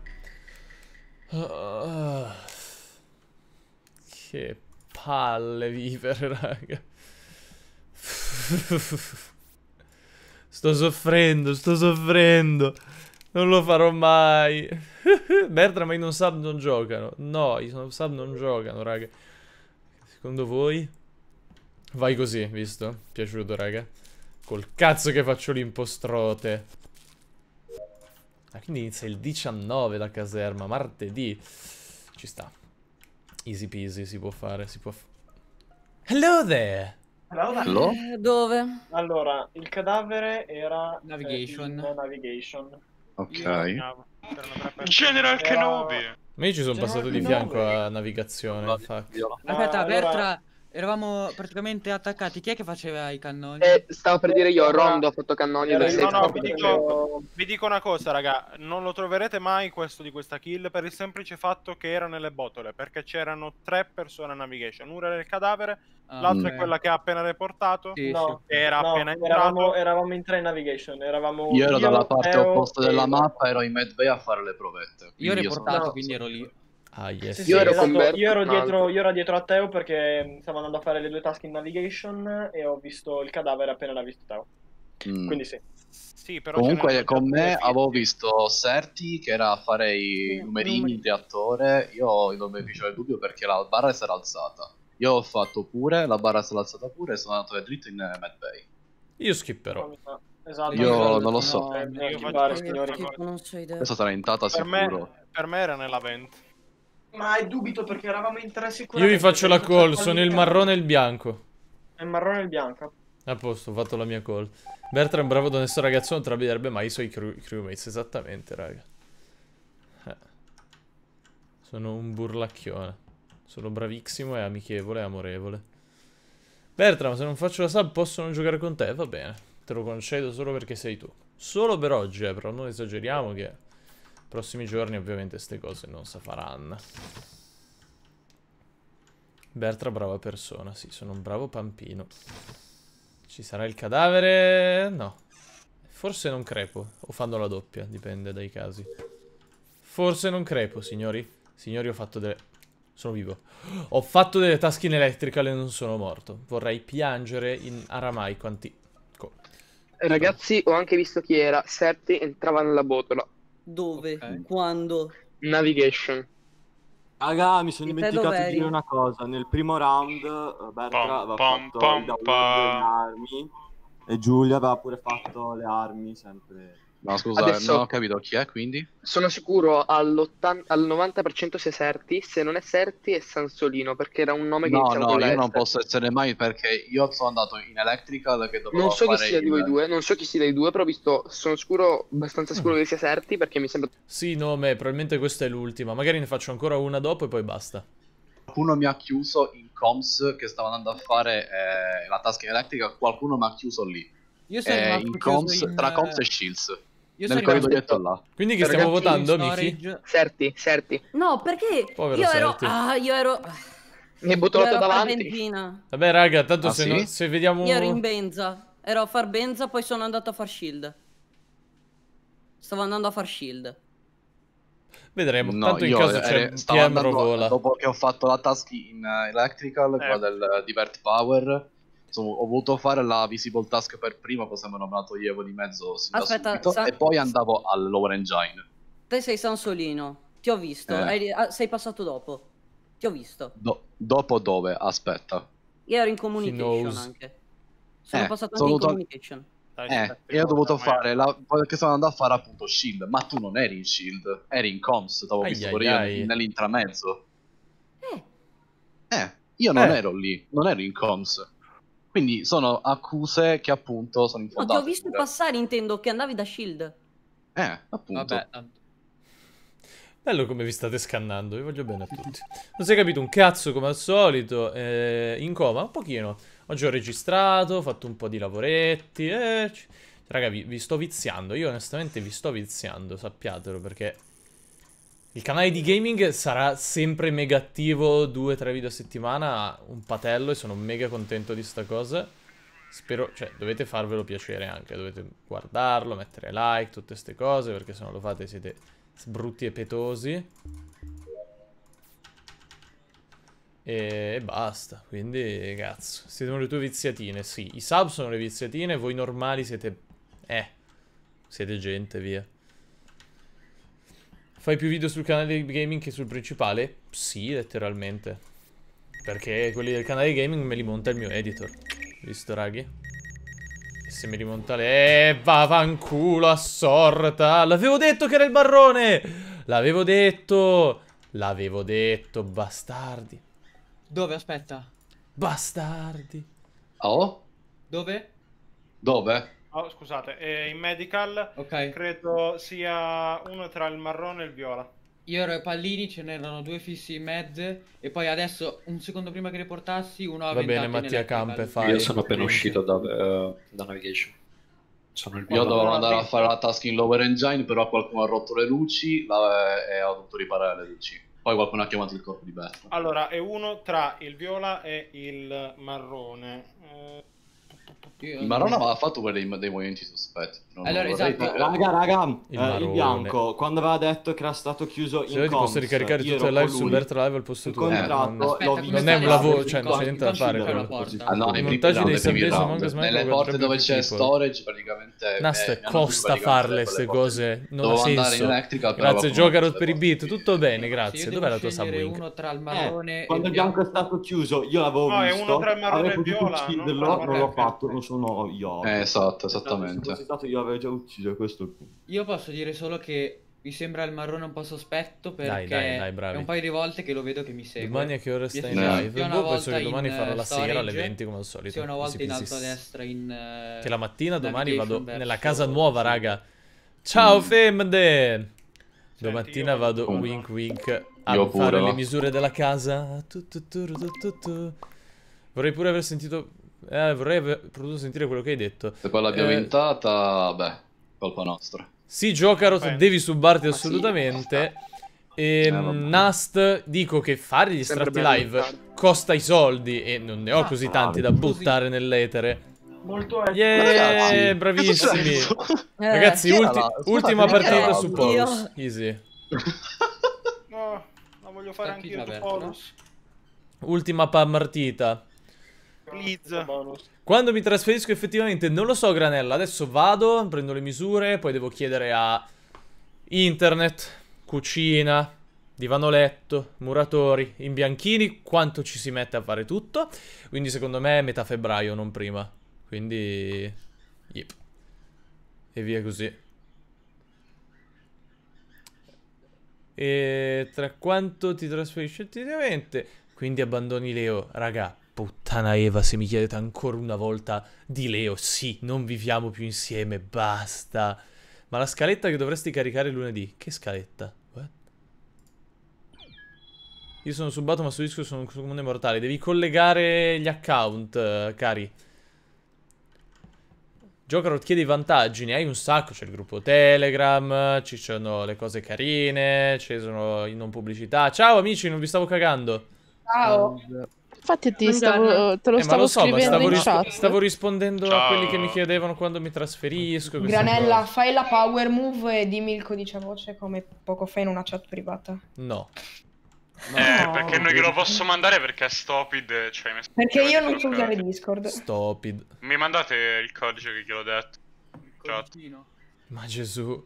Che palle vivere, raga. Sto soffrendo. Non lo farò mai. Bertram, ma i non sub non giocano. No, i non sub non giocano, raga. Secondo voi? Vai così, visto? Piaciuto, raga? Col cazzo che faccio l'impostrote. Ah, quindi inizia il 19 la caserma, martedì. Ci sta. Easy peasy, si può fare, Hello there! Hello? Dove? Allora, il cadavere era... Navigation. Navigation. Ok. General Kenobi. Ma io ci sono passato di fianco a navigazione, infatti. Aspetta, allora- Bertra, eravamo praticamente attaccati. Chi è che faceva i cannoni? Stavo per dire io, Rondo ha fatto cannoni del No, vi dico una cosa, raga, non lo troverete mai questo di questa kill per il semplice fatto che era nelle botole, perché c'erano 3 persone a navigation, una era il cadavere, l'altra è quella che ha appena reportato, No, era no, appena entrato. eravamo in 3 in navigation, eravamo Io ero dalla parte Teo opposta e- della mappa, ero in Medbay a fare le provette. Io ho Quindi reportato, sono- quindi ero lì. Ah, yes. Sì, Io ero esatto, con Bert, io ero tra l'altro. dietro a Teo perché stavo andando a fare le 2 task in navigation e ho visto il cadavere appena l'ha visto Teo. Mm. Quindi sì. Sì, però Comunque c'erano con me due avevo visto Serti che era a fare i numerini in reattore. Io non mi fece il dubbio perché la barra si era alzata. Io ho fatto pure, la barra si è alzata pure e sono andato dritto in Medbay. Io skipperò. Esatto. Io non lo so. Non so idea. Questa sarà intata sicuro. Per me era nella vent. Ma è dubito perché eravamo in 3 sicuramente. Io vi faccio la call, sono il marrone e il bianco. È il marrone e il bianco. A posto, ho fatto la mia call. Bertram, bravo da nessun ragazzo, non trabiderebbe mai i suoi crewmates. Esattamente, raga. Sono un burlacchione. Sono bravissimo e amichevole e amorevole. Bertram, se non faccio la sub posso non giocare con te? Va bene, te lo concedo solo perché sei tu. Solo per oggi, però non esageriamo che prossimi giorni ovviamente ste cose non si faranno. Bertram, brava persona, sì, sono un bravo pampino. Ci sarà il cadavere? No. Forse non crepo, o fanno la doppia, dipende dai casi. Forse non crepo, signori. Signori, ho fatto delle... Sono vivo. Ho fatto delle task in electrical e non sono morto. Vorrei piangere in aramaico antico. Ragazzi, ho anche visto chi era. Serti entrava nella botola. Dove? Quando? Navigation. Raga, mi sono E te dimenticato di dov'eri? dire una cosa. Nel primo round Bertra aveva fatto il download delle armi e Giulia aveva pure fatto le armi sempre. No, scusa, Adesso- non ho capito chi è, quindi? Sono sicuro al 90% sia Serti. Se non è Serti è Sansolino, perché era un nome che No, iniziava no, con la io S. non posso essere mai perché io sono andato in electrical che dovevo Non so chi fare sia di il- voi due, non so chi sia dei due, però ho visto, sono sicuro, abbastanza sicuro che sia Serti, perché mi sembra... Sì, nome, probabilmente questa è l'ultima. Magari ne faccio ancora una dopo e poi basta. Qualcuno mi ha chiuso in comms che stavo andando a fare la task in electrical, qualcuno mi ha chiuso lì. Io sono rimasto in chiuso comms, in, tra comms e shields. io Nel sono rimasto- corridoietto là. Quindi chi stiamo votando, Miki? Serti. No, perché Povero io ero... Serti. io ero... Mi hai io bottolato ero a far davanti. benzina. Vabbè, raga, tanto Ah, se, sì? no- se vediamo... Io ero in benza. Ero a far benza, poi sono andato a far shield. Stavo andando a far shield. Vedremo, No, tanto in io caso c'è stavo PM andando, Rovola. dopo che ho fatto la task in electrical, quella di Bert Power, ho voluto fare la visible task per prima, poi mi hanno nominato Ievo di mezzo sin da Aspetta, subito, e poi andavo al lower engine. Te sei Sansolino. Ti ho visto. Sei passato dopo. Ti ho visto. Dopo dove? Aspetta. Io ero in communication knows? anche. Sono passato sono anche in dovuto- communication. E ho dovuto fare perché sono andato a fare appunto shield, ma tu non eri in shield, eri in comms, t'avevo visto pure io nell'intramezzo. Io non ero lì, non ero in comms. Quindi sono accuse che appunto sono No, ti infondate. ho visto passare, intendo che andavi da shield. Appunto. Vabbè, Bello come vi state scannando, vi voglio bene a tutti. Non si è capito un cazzo come al solito, in coma, un pochino. Oggi ho registrato, ho fatto un po' di lavoretti, raga, vi sto viziando, io onestamente vi sto viziando, sappiatelo, perché il canale di gaming sarà sempre mega attivo, 2-3 video a settimana, un patello, e sono mega contento di sta cosa. Spero, cioè, dovete farvelo piacere anche, dovete guardarlo, mettere like, tutte ste cose, perché se non lo fate siete brutti e petosi. E basta, quindi cazzo, siete le tue viziatine, sì, i sub sono le viziatine, voi normali siete, siete gente, via. Fai più video sul canale di gaming che sul principale? Sì, letteralmente. Perché quelli del canale di gaming me li monta il mio editor, visto raghi? E se mi rimonta le... vaffanculo, assorta! L'avevo detto che era il marrone! L'avevo detto, bastardi. Dove? Aspetta. Bastardi. Oh? Dove? Dove? Oh, scusate, in medical credo sia uno tra il marrone e il viola. Io ero ai pallini, ce n'erano due fissi in mezzo. E poi adesso, un secondo prima che riportassi, uno ha Va bene, avventato in Mattia electrical. Campe, fai. Io sono appena uscito da Navigation. Sono il Io viola. dovevo andare a fare la task in lower engine, però qualcuno ha rotto le luci e ho dovuto riparare le luci. Poi qualcuno ha chiamato il corpo di Berta. Allora, è uno tra il viola e il marrone. Il marrone aveva fatto dei movimenti sospetti. Allora, esatto. Raga, Il marrone. il bianco, quando aveva detto che era stato chiuso Se in vuoi ti comms, posso ricaricare io tutte le ero live con su lui. Bertra Live al posto tuo. Incontrato, l'ho visto non è un lavoro, in cioè non c'è niente da fare. Ah no, I montaggi dei sub su Among Us nelle porte dove c'è storage praticamente Nast mi hanno costa chiuso farle praticamente ste le porte. cose, non ha Dovevo andare in senso. electrical, però Grazie qualcuno Jogarot per i beat, tutto bene, grazie. Io Dov'è la devo tua scegliere subwing? uno tra il marrone Quando e il bianco è stato chiuso, io l'avevo No, è visto. uno tra il marrone avevo e il potuto viola, ucciderlo, non tra il non l'ho marrone. fatto, non sono io. Esatto, esattamente. Se fossi stato io l'avrei già ucciso, questo è il punto. Io posso dire solo che mi sembra il marrone un po' sospetto perché dai, bravi. è un paio di volte che lo vedo che mi segue. Domani a che ora Mi stai è in successo live? sia una Boh, penso volta che domani in, farò la sera alle storage, 20 come al solito. sia una volta Easy in alto a peasy. destra in Che la mattina domani vado navigation nella verso- casa nuova, raga. Ciao Femde! Domattina vado wink wink Io pure, fare va. le misure della casa. Vorrei pure aver sentito... vorrei aver potuto sentire quello che hai detto. Se poi l'abbiamo ventata, beh, colpa nostra. Sì, Jokarot, devi subarti assolutamente. Nast, dico che fare gli Sempre estratti bello live inventato. costa i soldi e non ne ho così tanti da buttare nell'etere. Molto Yeah, bravissimi. Ragazzi, ultima partita su Polus. Easy. No, la voglio fare anche io su Polus. Ultima partita. Please. Quando mi trasferisco effettivamente non lo so, Granella. Adesso vado, prendo le misure, poi devo chiedere a internet, cucina, divano letto, muratori, imbianchini, quanto ci si mette a fare tutto. Quindi secondo me è metà febbraio, non prima. Quindi... yep. E via così. E tra quanto ti trasferisci effettivamente? Quindi abbandoni Leo. Raga, puttana Eva, se mi chiedete ancora una volta di Leo. Sì, non viviamo più insieme, basta. Ma la scaletta che dovresti caricare lunedì? Che scaletta? What? Io sono subato ma su Discord sono un comune mortale. Devi collegare gli account, cari. Jokarot chiede i vantaggi, ne hai un sacco, c'è il gruppo Telegram, ci sono le cose carine, ci sono in non pubblicità. Ciao amici, non vi stavo cagando. Ciao. Infatti te lo stavo scrivendo in chat. Stavo rispondendo a quelli che mi chiedevano quando mi trasferisco. Granella, fai la power move e dimmi il codice a voce come poco fa in una chat privata. No. Perché non glielo posso mandare perché è stupid. Cioè, Perché io non so usare Discord. Stupid. Mi mandate il codice che gliel'ho detto. Ma Gesù.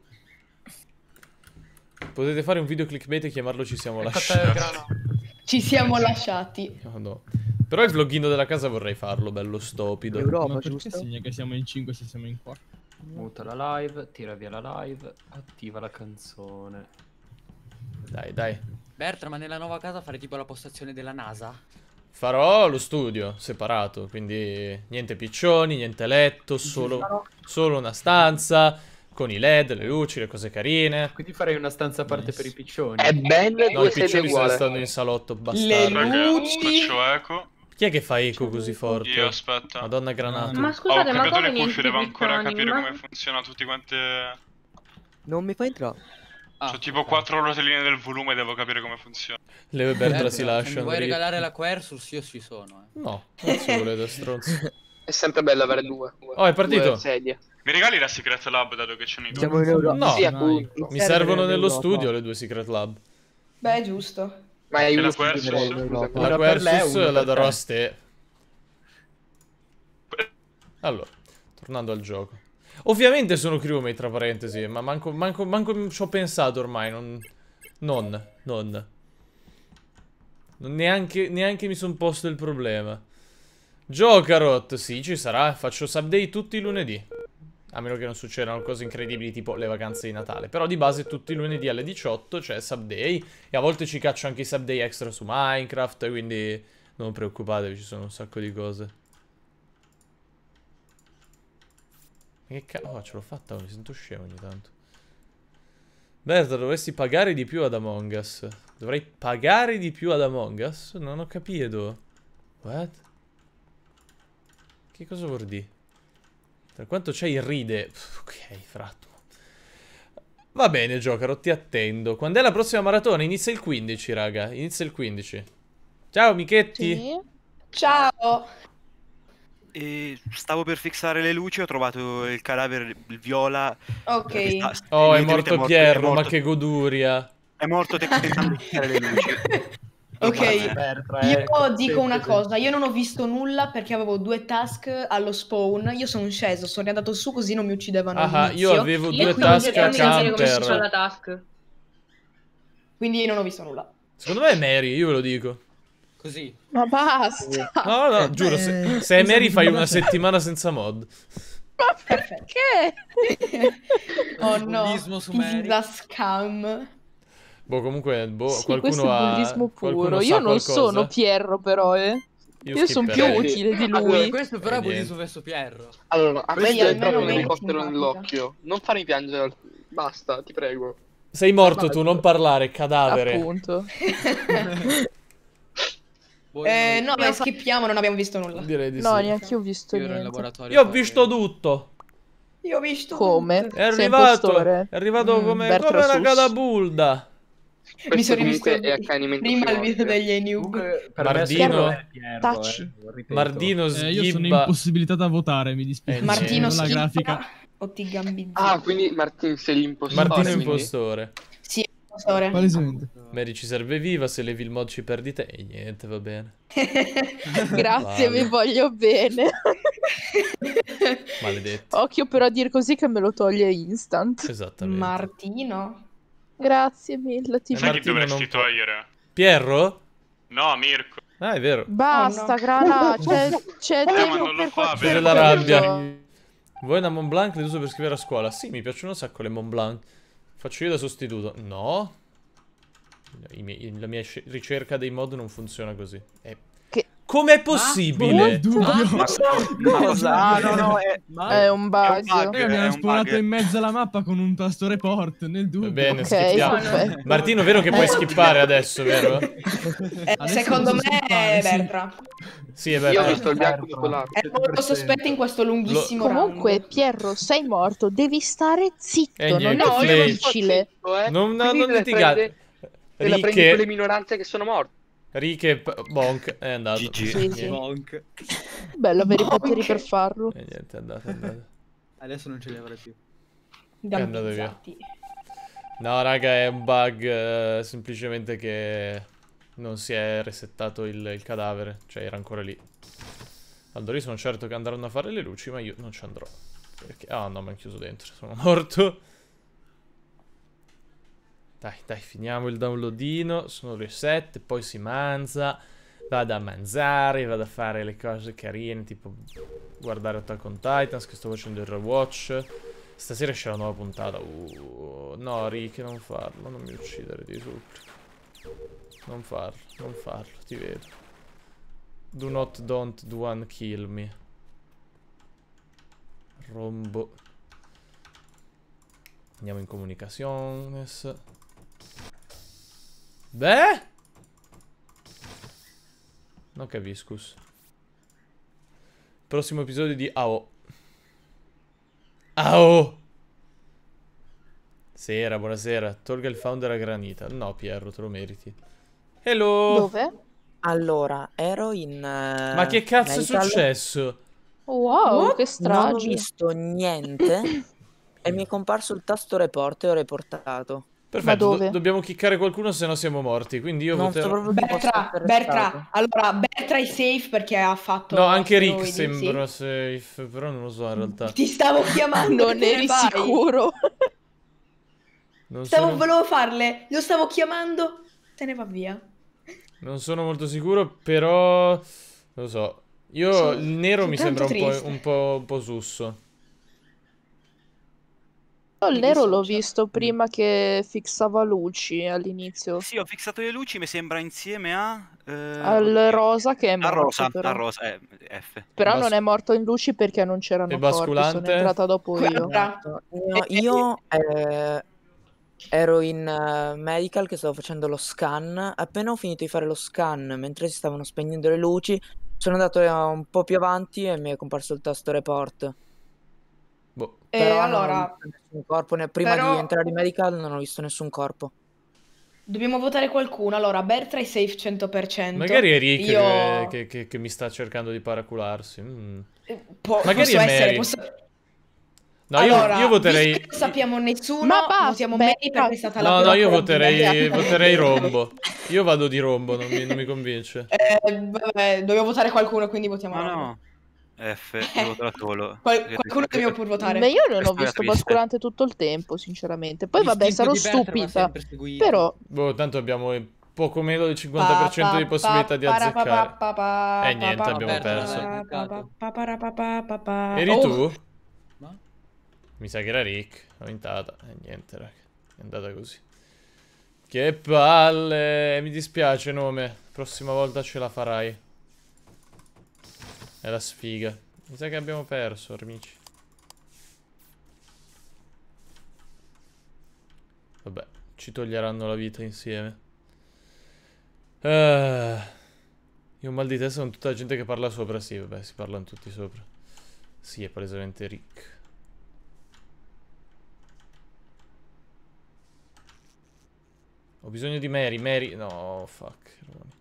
Potete fare un video clickbait e chiamarlo Ci siamo lasciati. Ci siamo lasciati. Oh, no. Però il vloghino della casa vorrei farlo, bello stupido. Ma perché segna che siamo in 5 se siamo in 4? Muta la live, tira via la live, attiva la canzone. Dai, dai. Bertra, ma nella nuova casa fare tipo la postazione della NASA? Farò lo studio separato, quindi niente piccioni, niente letto, solo una stanza con i LED, le luci, le cose carine. Quindi farei una stanza a parte per i piccioni. È belle no, due i piccioni se ne uguali. stanno in salotto, bastardo. Le luci. Faccio eco. Chi è che fa eco così forte? Io, aspetta. Madonna granato. Ma scusate, ho ma cambiato come le cuffie, devo ancora piccioni, capire ma- come funziona tutti quanti. Non mi fa entrare. C'ho tipo 4 rotelline del volume, devo capire come funziona. Leo e Bertra si Se lasciano. mi vuoi regalare la Quersus, io ci sono. No, non si volete stronzo. È sempre bello avere due. Oh, è partito. Due sedie. Mi regali la Secret Lab dato che c'è nei due? Siamo in Europa. No, Sì, appunto. mi servono nello studio le due Secret Lab. Beh, è giusto. Ma hai E uno la Quersus? La Quersus la darò a ste. Allora, tornando al gioco. Ovviamente sono crewmate, tra parentesi, ma manco ci ho pensato ormai, neanche mi sono posto il problema. Jokarot, sì, ci sarà, faccio subday tutti i lunedì. A meno che non succedano cose incredibili tipo le vacanze di Natale. Però di base tutti i lunedì alle 18 c'è subday. E a volte ci caccio anche i subday extra su Minecraft, quindi non preoccupatevi, ci sono un sacco di cose. Che cazzo? Oh, ce l'ho fatta, mi sento scemo ogni tanto. Berta, dovresti pagare di più ad Among Us. Dovrei pagare di più ad Among Us? Non ho capito. What? Che cosa vuol dire? Per quanto c'è il ride. Ok, fratto. Va bene, Jokarot, ti attendo. Quando è la prossima maratona? Inizia il 15, raga. Inizia il 15. Ciao, amichetti. Sì. Ciao. E stavo per fissare le luci, ho trovato il cadavere, il viola. Ok. Oh, è morto Pierro, ma che goduria. È morto tentando di fissare le luci. Ok, io dico una cosa, io non ho visto nulla perché avevo 2 task allo spawn, io sono sceso, sono andato su così non mi uccidevano all'inizio. Io avevo 2 task a camper. task. Quindi non ho visto nulla. Secondo me è Mary, io ve lo dico. Così. Ma basta. No, giuro, se è Mary fai una settimana senza mod. Ma perché? Oh no, Bullismo su Mary. la scam. Boh, comunque, Sì, qualcuno questo è bullismo puro. Io non sono Pierro, però, Io sono più utile di lui. Questo però è bullismo verso Pierro. Allora, a me Sì, è almeno proprio un Mary elicottero simpatica. nell'occhio. Non farmi piangere. Basta, ti prego. Sei morto tu, non parlare, cadavere. Appunto. No, beh, skippiamo, non abbiamo visto nulla. Direi di No, sì. neanche io ho visto niente. Io ho visto tutto. Io ho visto come? È arrivato come una catapulta. Mi sono comunque rivisto è accanimento prima il forte. video degli Enug. Mardino Io sono sghibba. impossibilitato a votare, mi dispiace. Martino la grafica. o ti gambizzi? Ah, quindi Martin sei l'impostore. Martino quindi? impostore. Sì, impostore. Palesemente. Mary ci serve viva, se levi il mod ci perdi te. E niente, va bene. Grazie, Vale. vi voglio bene. Maledetti. Occhio però a dire così che me lo toglie instant. Esattamente. Martino? Grazie mille, ti Sai chi Martino dovresti non può. togliere? Pierro? No, Mirko. Ah, è vero. Basta, Grana, c'è ma tempo non lo per fa qualche C'è bene. la rabbia. cosa. Vuoi una Mont Blanc? Le uso per scrivere a scuola. Sì, mi piacciono un sacco le Mont Blanc. Faccio io da sostituto. No. La mia ricerca dei mod non funziona così. Com'è possibile? Cosa? no, è un bug. Mi hanno spawnato in mezzo alla mappa con un tasto report, nel dubbio. Bene, Ok, skippiamo. perfetto. Martino, vero che puoi skippare adesso, vero? Secondo me è Bertra. Sì, è Io ho vero. visto il bianco popolare. È molto sospetto in questo lunghissimo Comunque, Pierro, sei morto, devi stare zitto, non niente, è Flay. difficile. Non Quindi litigate. te la prendi con le minoranze che sono morte. Ricche Bonk è andato. Sì. Bonk. Bello avere i poteri per farlo. E niente, è andato. Adesso non ce li avrei più. È andato via. No, raga, è un bug semplicemente che non si è resettato il cadavere. Cioè, era ancora lì. Allora, io sono certo che andranno a fare le luci, ma io non ci andrò. Perché... Ah, no, mi hanno chiuso dentro. Sono morto. Dai, finiamo il downloadino. Sono le 7, poi si mangia. Vado a mangiare, vado a fare le cose carine, tipo guardare Attack on Titans, che sto facendo il rewatch. Stasera c'è la nuova puntata. No, Rick, non farlo, non mi uccidere, ti supplico. Non farlo, ti vedo. Don't do one kill me. Rombo. Andiamo in comunicaciones. Beh? Non capisco. Prossimo episodio di AO. AO! Sera, buonasera. Tolga il founder a granita. No, Pierro, te lo meriti. Hello! Dove? Allora, ero in... Ma che cazzo è successo? Wow, che Non ho strage. visto niente e mi è comparso il tasto report e ho reportato. Perfetto, dobbiamo kickare qualcuno, se no siamo morti. Quindi io Non sto voterò... proprio Bertra, allora Bertra è safe perché ha fatto... No, anche Rick asteroidi, sembra sì. safe, però non lo so in realtà. Ti stavo chiamando, Non te ne eri vai. sicuro. Volevo farle, lo stavo chiamando, te ne va via. Non sono molto sicuro, però... Non lo so. Io il nero sono mi sembra tanto triste. un po' susso. Il nero l'ho visto prima che fissava luci all'inizio. Sì, ho fissato le luci, mi sembra insieme a... Al rosa che è A morto. rosa, però. a rosa, F. Però non è morto in luci perché non c'erano E corpi, sono basculante? entrata dopo io. No, io ero in medical che stavo facendo lo scan. Appena ho finito di fare lo scan, mentre si stavano spegnendo le luci, sono andato un po' più avanti e mi è comparso il tasto report. Boh. Però allora, non ho visto nessun corpo, prima però- di entrare in medical non ho visto nessun corpo. Dobbiamo votare qualcuno. Allora, Bertra è safe 100%. Magari è Rick Io... che mi sta cercando di paracularsi. Magari Magari è Mary. No, Allora, io voterei... visto che non sappiamo nessuno, Ma basta, votiamo Mary perché è stata la No, prima io probabile. voterei Rombo. Io vado di Rombo, non mi convince. Vabbè, dobbiamo votare qualcuno, quindi votiamo Ma Rombo. no. F, io voto da solo. Qualcuno dobbiamo pur votare. Ma io non ho Storia visto triste. basculante tutto il tempo, sinceramente. Poi vabbè, sarò stupida. Però Boh, tanto abbiamo poco meno del 50% di possibilità di azzeccare. E niente, abbiamo perso. Eri Oh. tu? Mi sa che era Rick. Ho intata. E niente, raga. È andata così. Che palle. Mi dispiace, nome. Prossima volta ce la farai. È la sfiga. Mi sa che abbiamo perso, amici. Vabbè, ci toglieranno la vita insieme. Io ho mal di testa con tutta la gente che parla sopra. Sì, vabbè, si parlano tutti sopra. Sì, è palesemente Rick. Ho bisogno di Mary. Mary... No, fuck.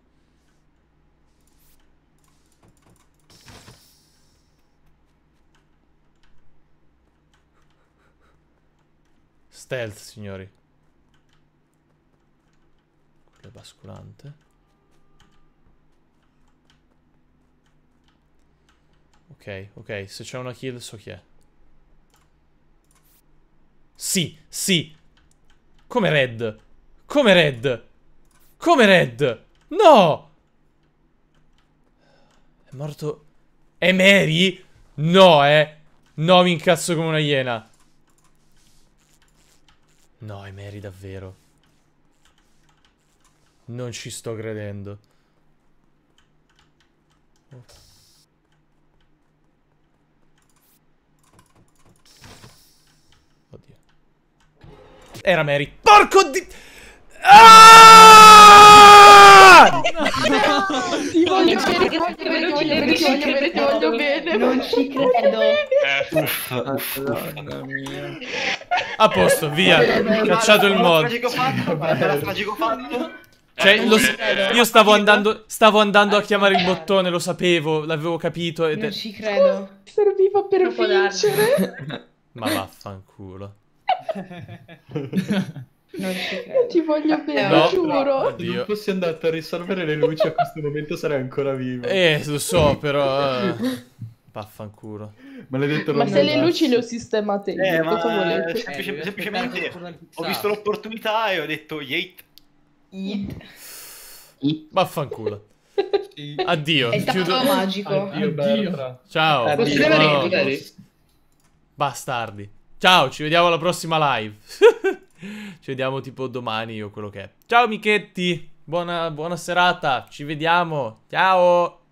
Stealth, signori. Quello è basculante. Ok, ok. Se c'è una kill so chi è. Sì, sì. Come Red. Come Red. Come Red. No. È morto. È Mary? No, no, mi incazzo come una iena. No, è Mary davvero. Non ci sto credendo. Oh. Oddio. Era Mary. Porco di... Ah! Ti voglio bene, ti voglio bene. Non ci credo. Mamma mia. A posto, via. Cacciato il mod. Tragico fatto. Cioè, io stavo andando a chiamare il bottone, lo sapevo, l'avevo capito. Non ci credo. Serviva per vincere. Ma vaffanculo. Non ci credo. Ti voglio bene, No. giuro. Oddio. Non fossi andato a risolvere le luci a questo momento sarei ancora vivo. Lo so, però... Vaffanculo. Maledetto Ma se le luci le ho sistemate io, Ma cosa volete? semplicemente ho visto l'opportunità e ho detto yeet. Vaffanculo. Addio. È stato chiudo. magico. Addio. Ciao. Posso vedere? Bastardi. Ciao, ci vediamo alla prossima live. Ci vediamo tipo domani o quello che è. Ciao amichetti. Buona serata. Ci vediamo. Ciao.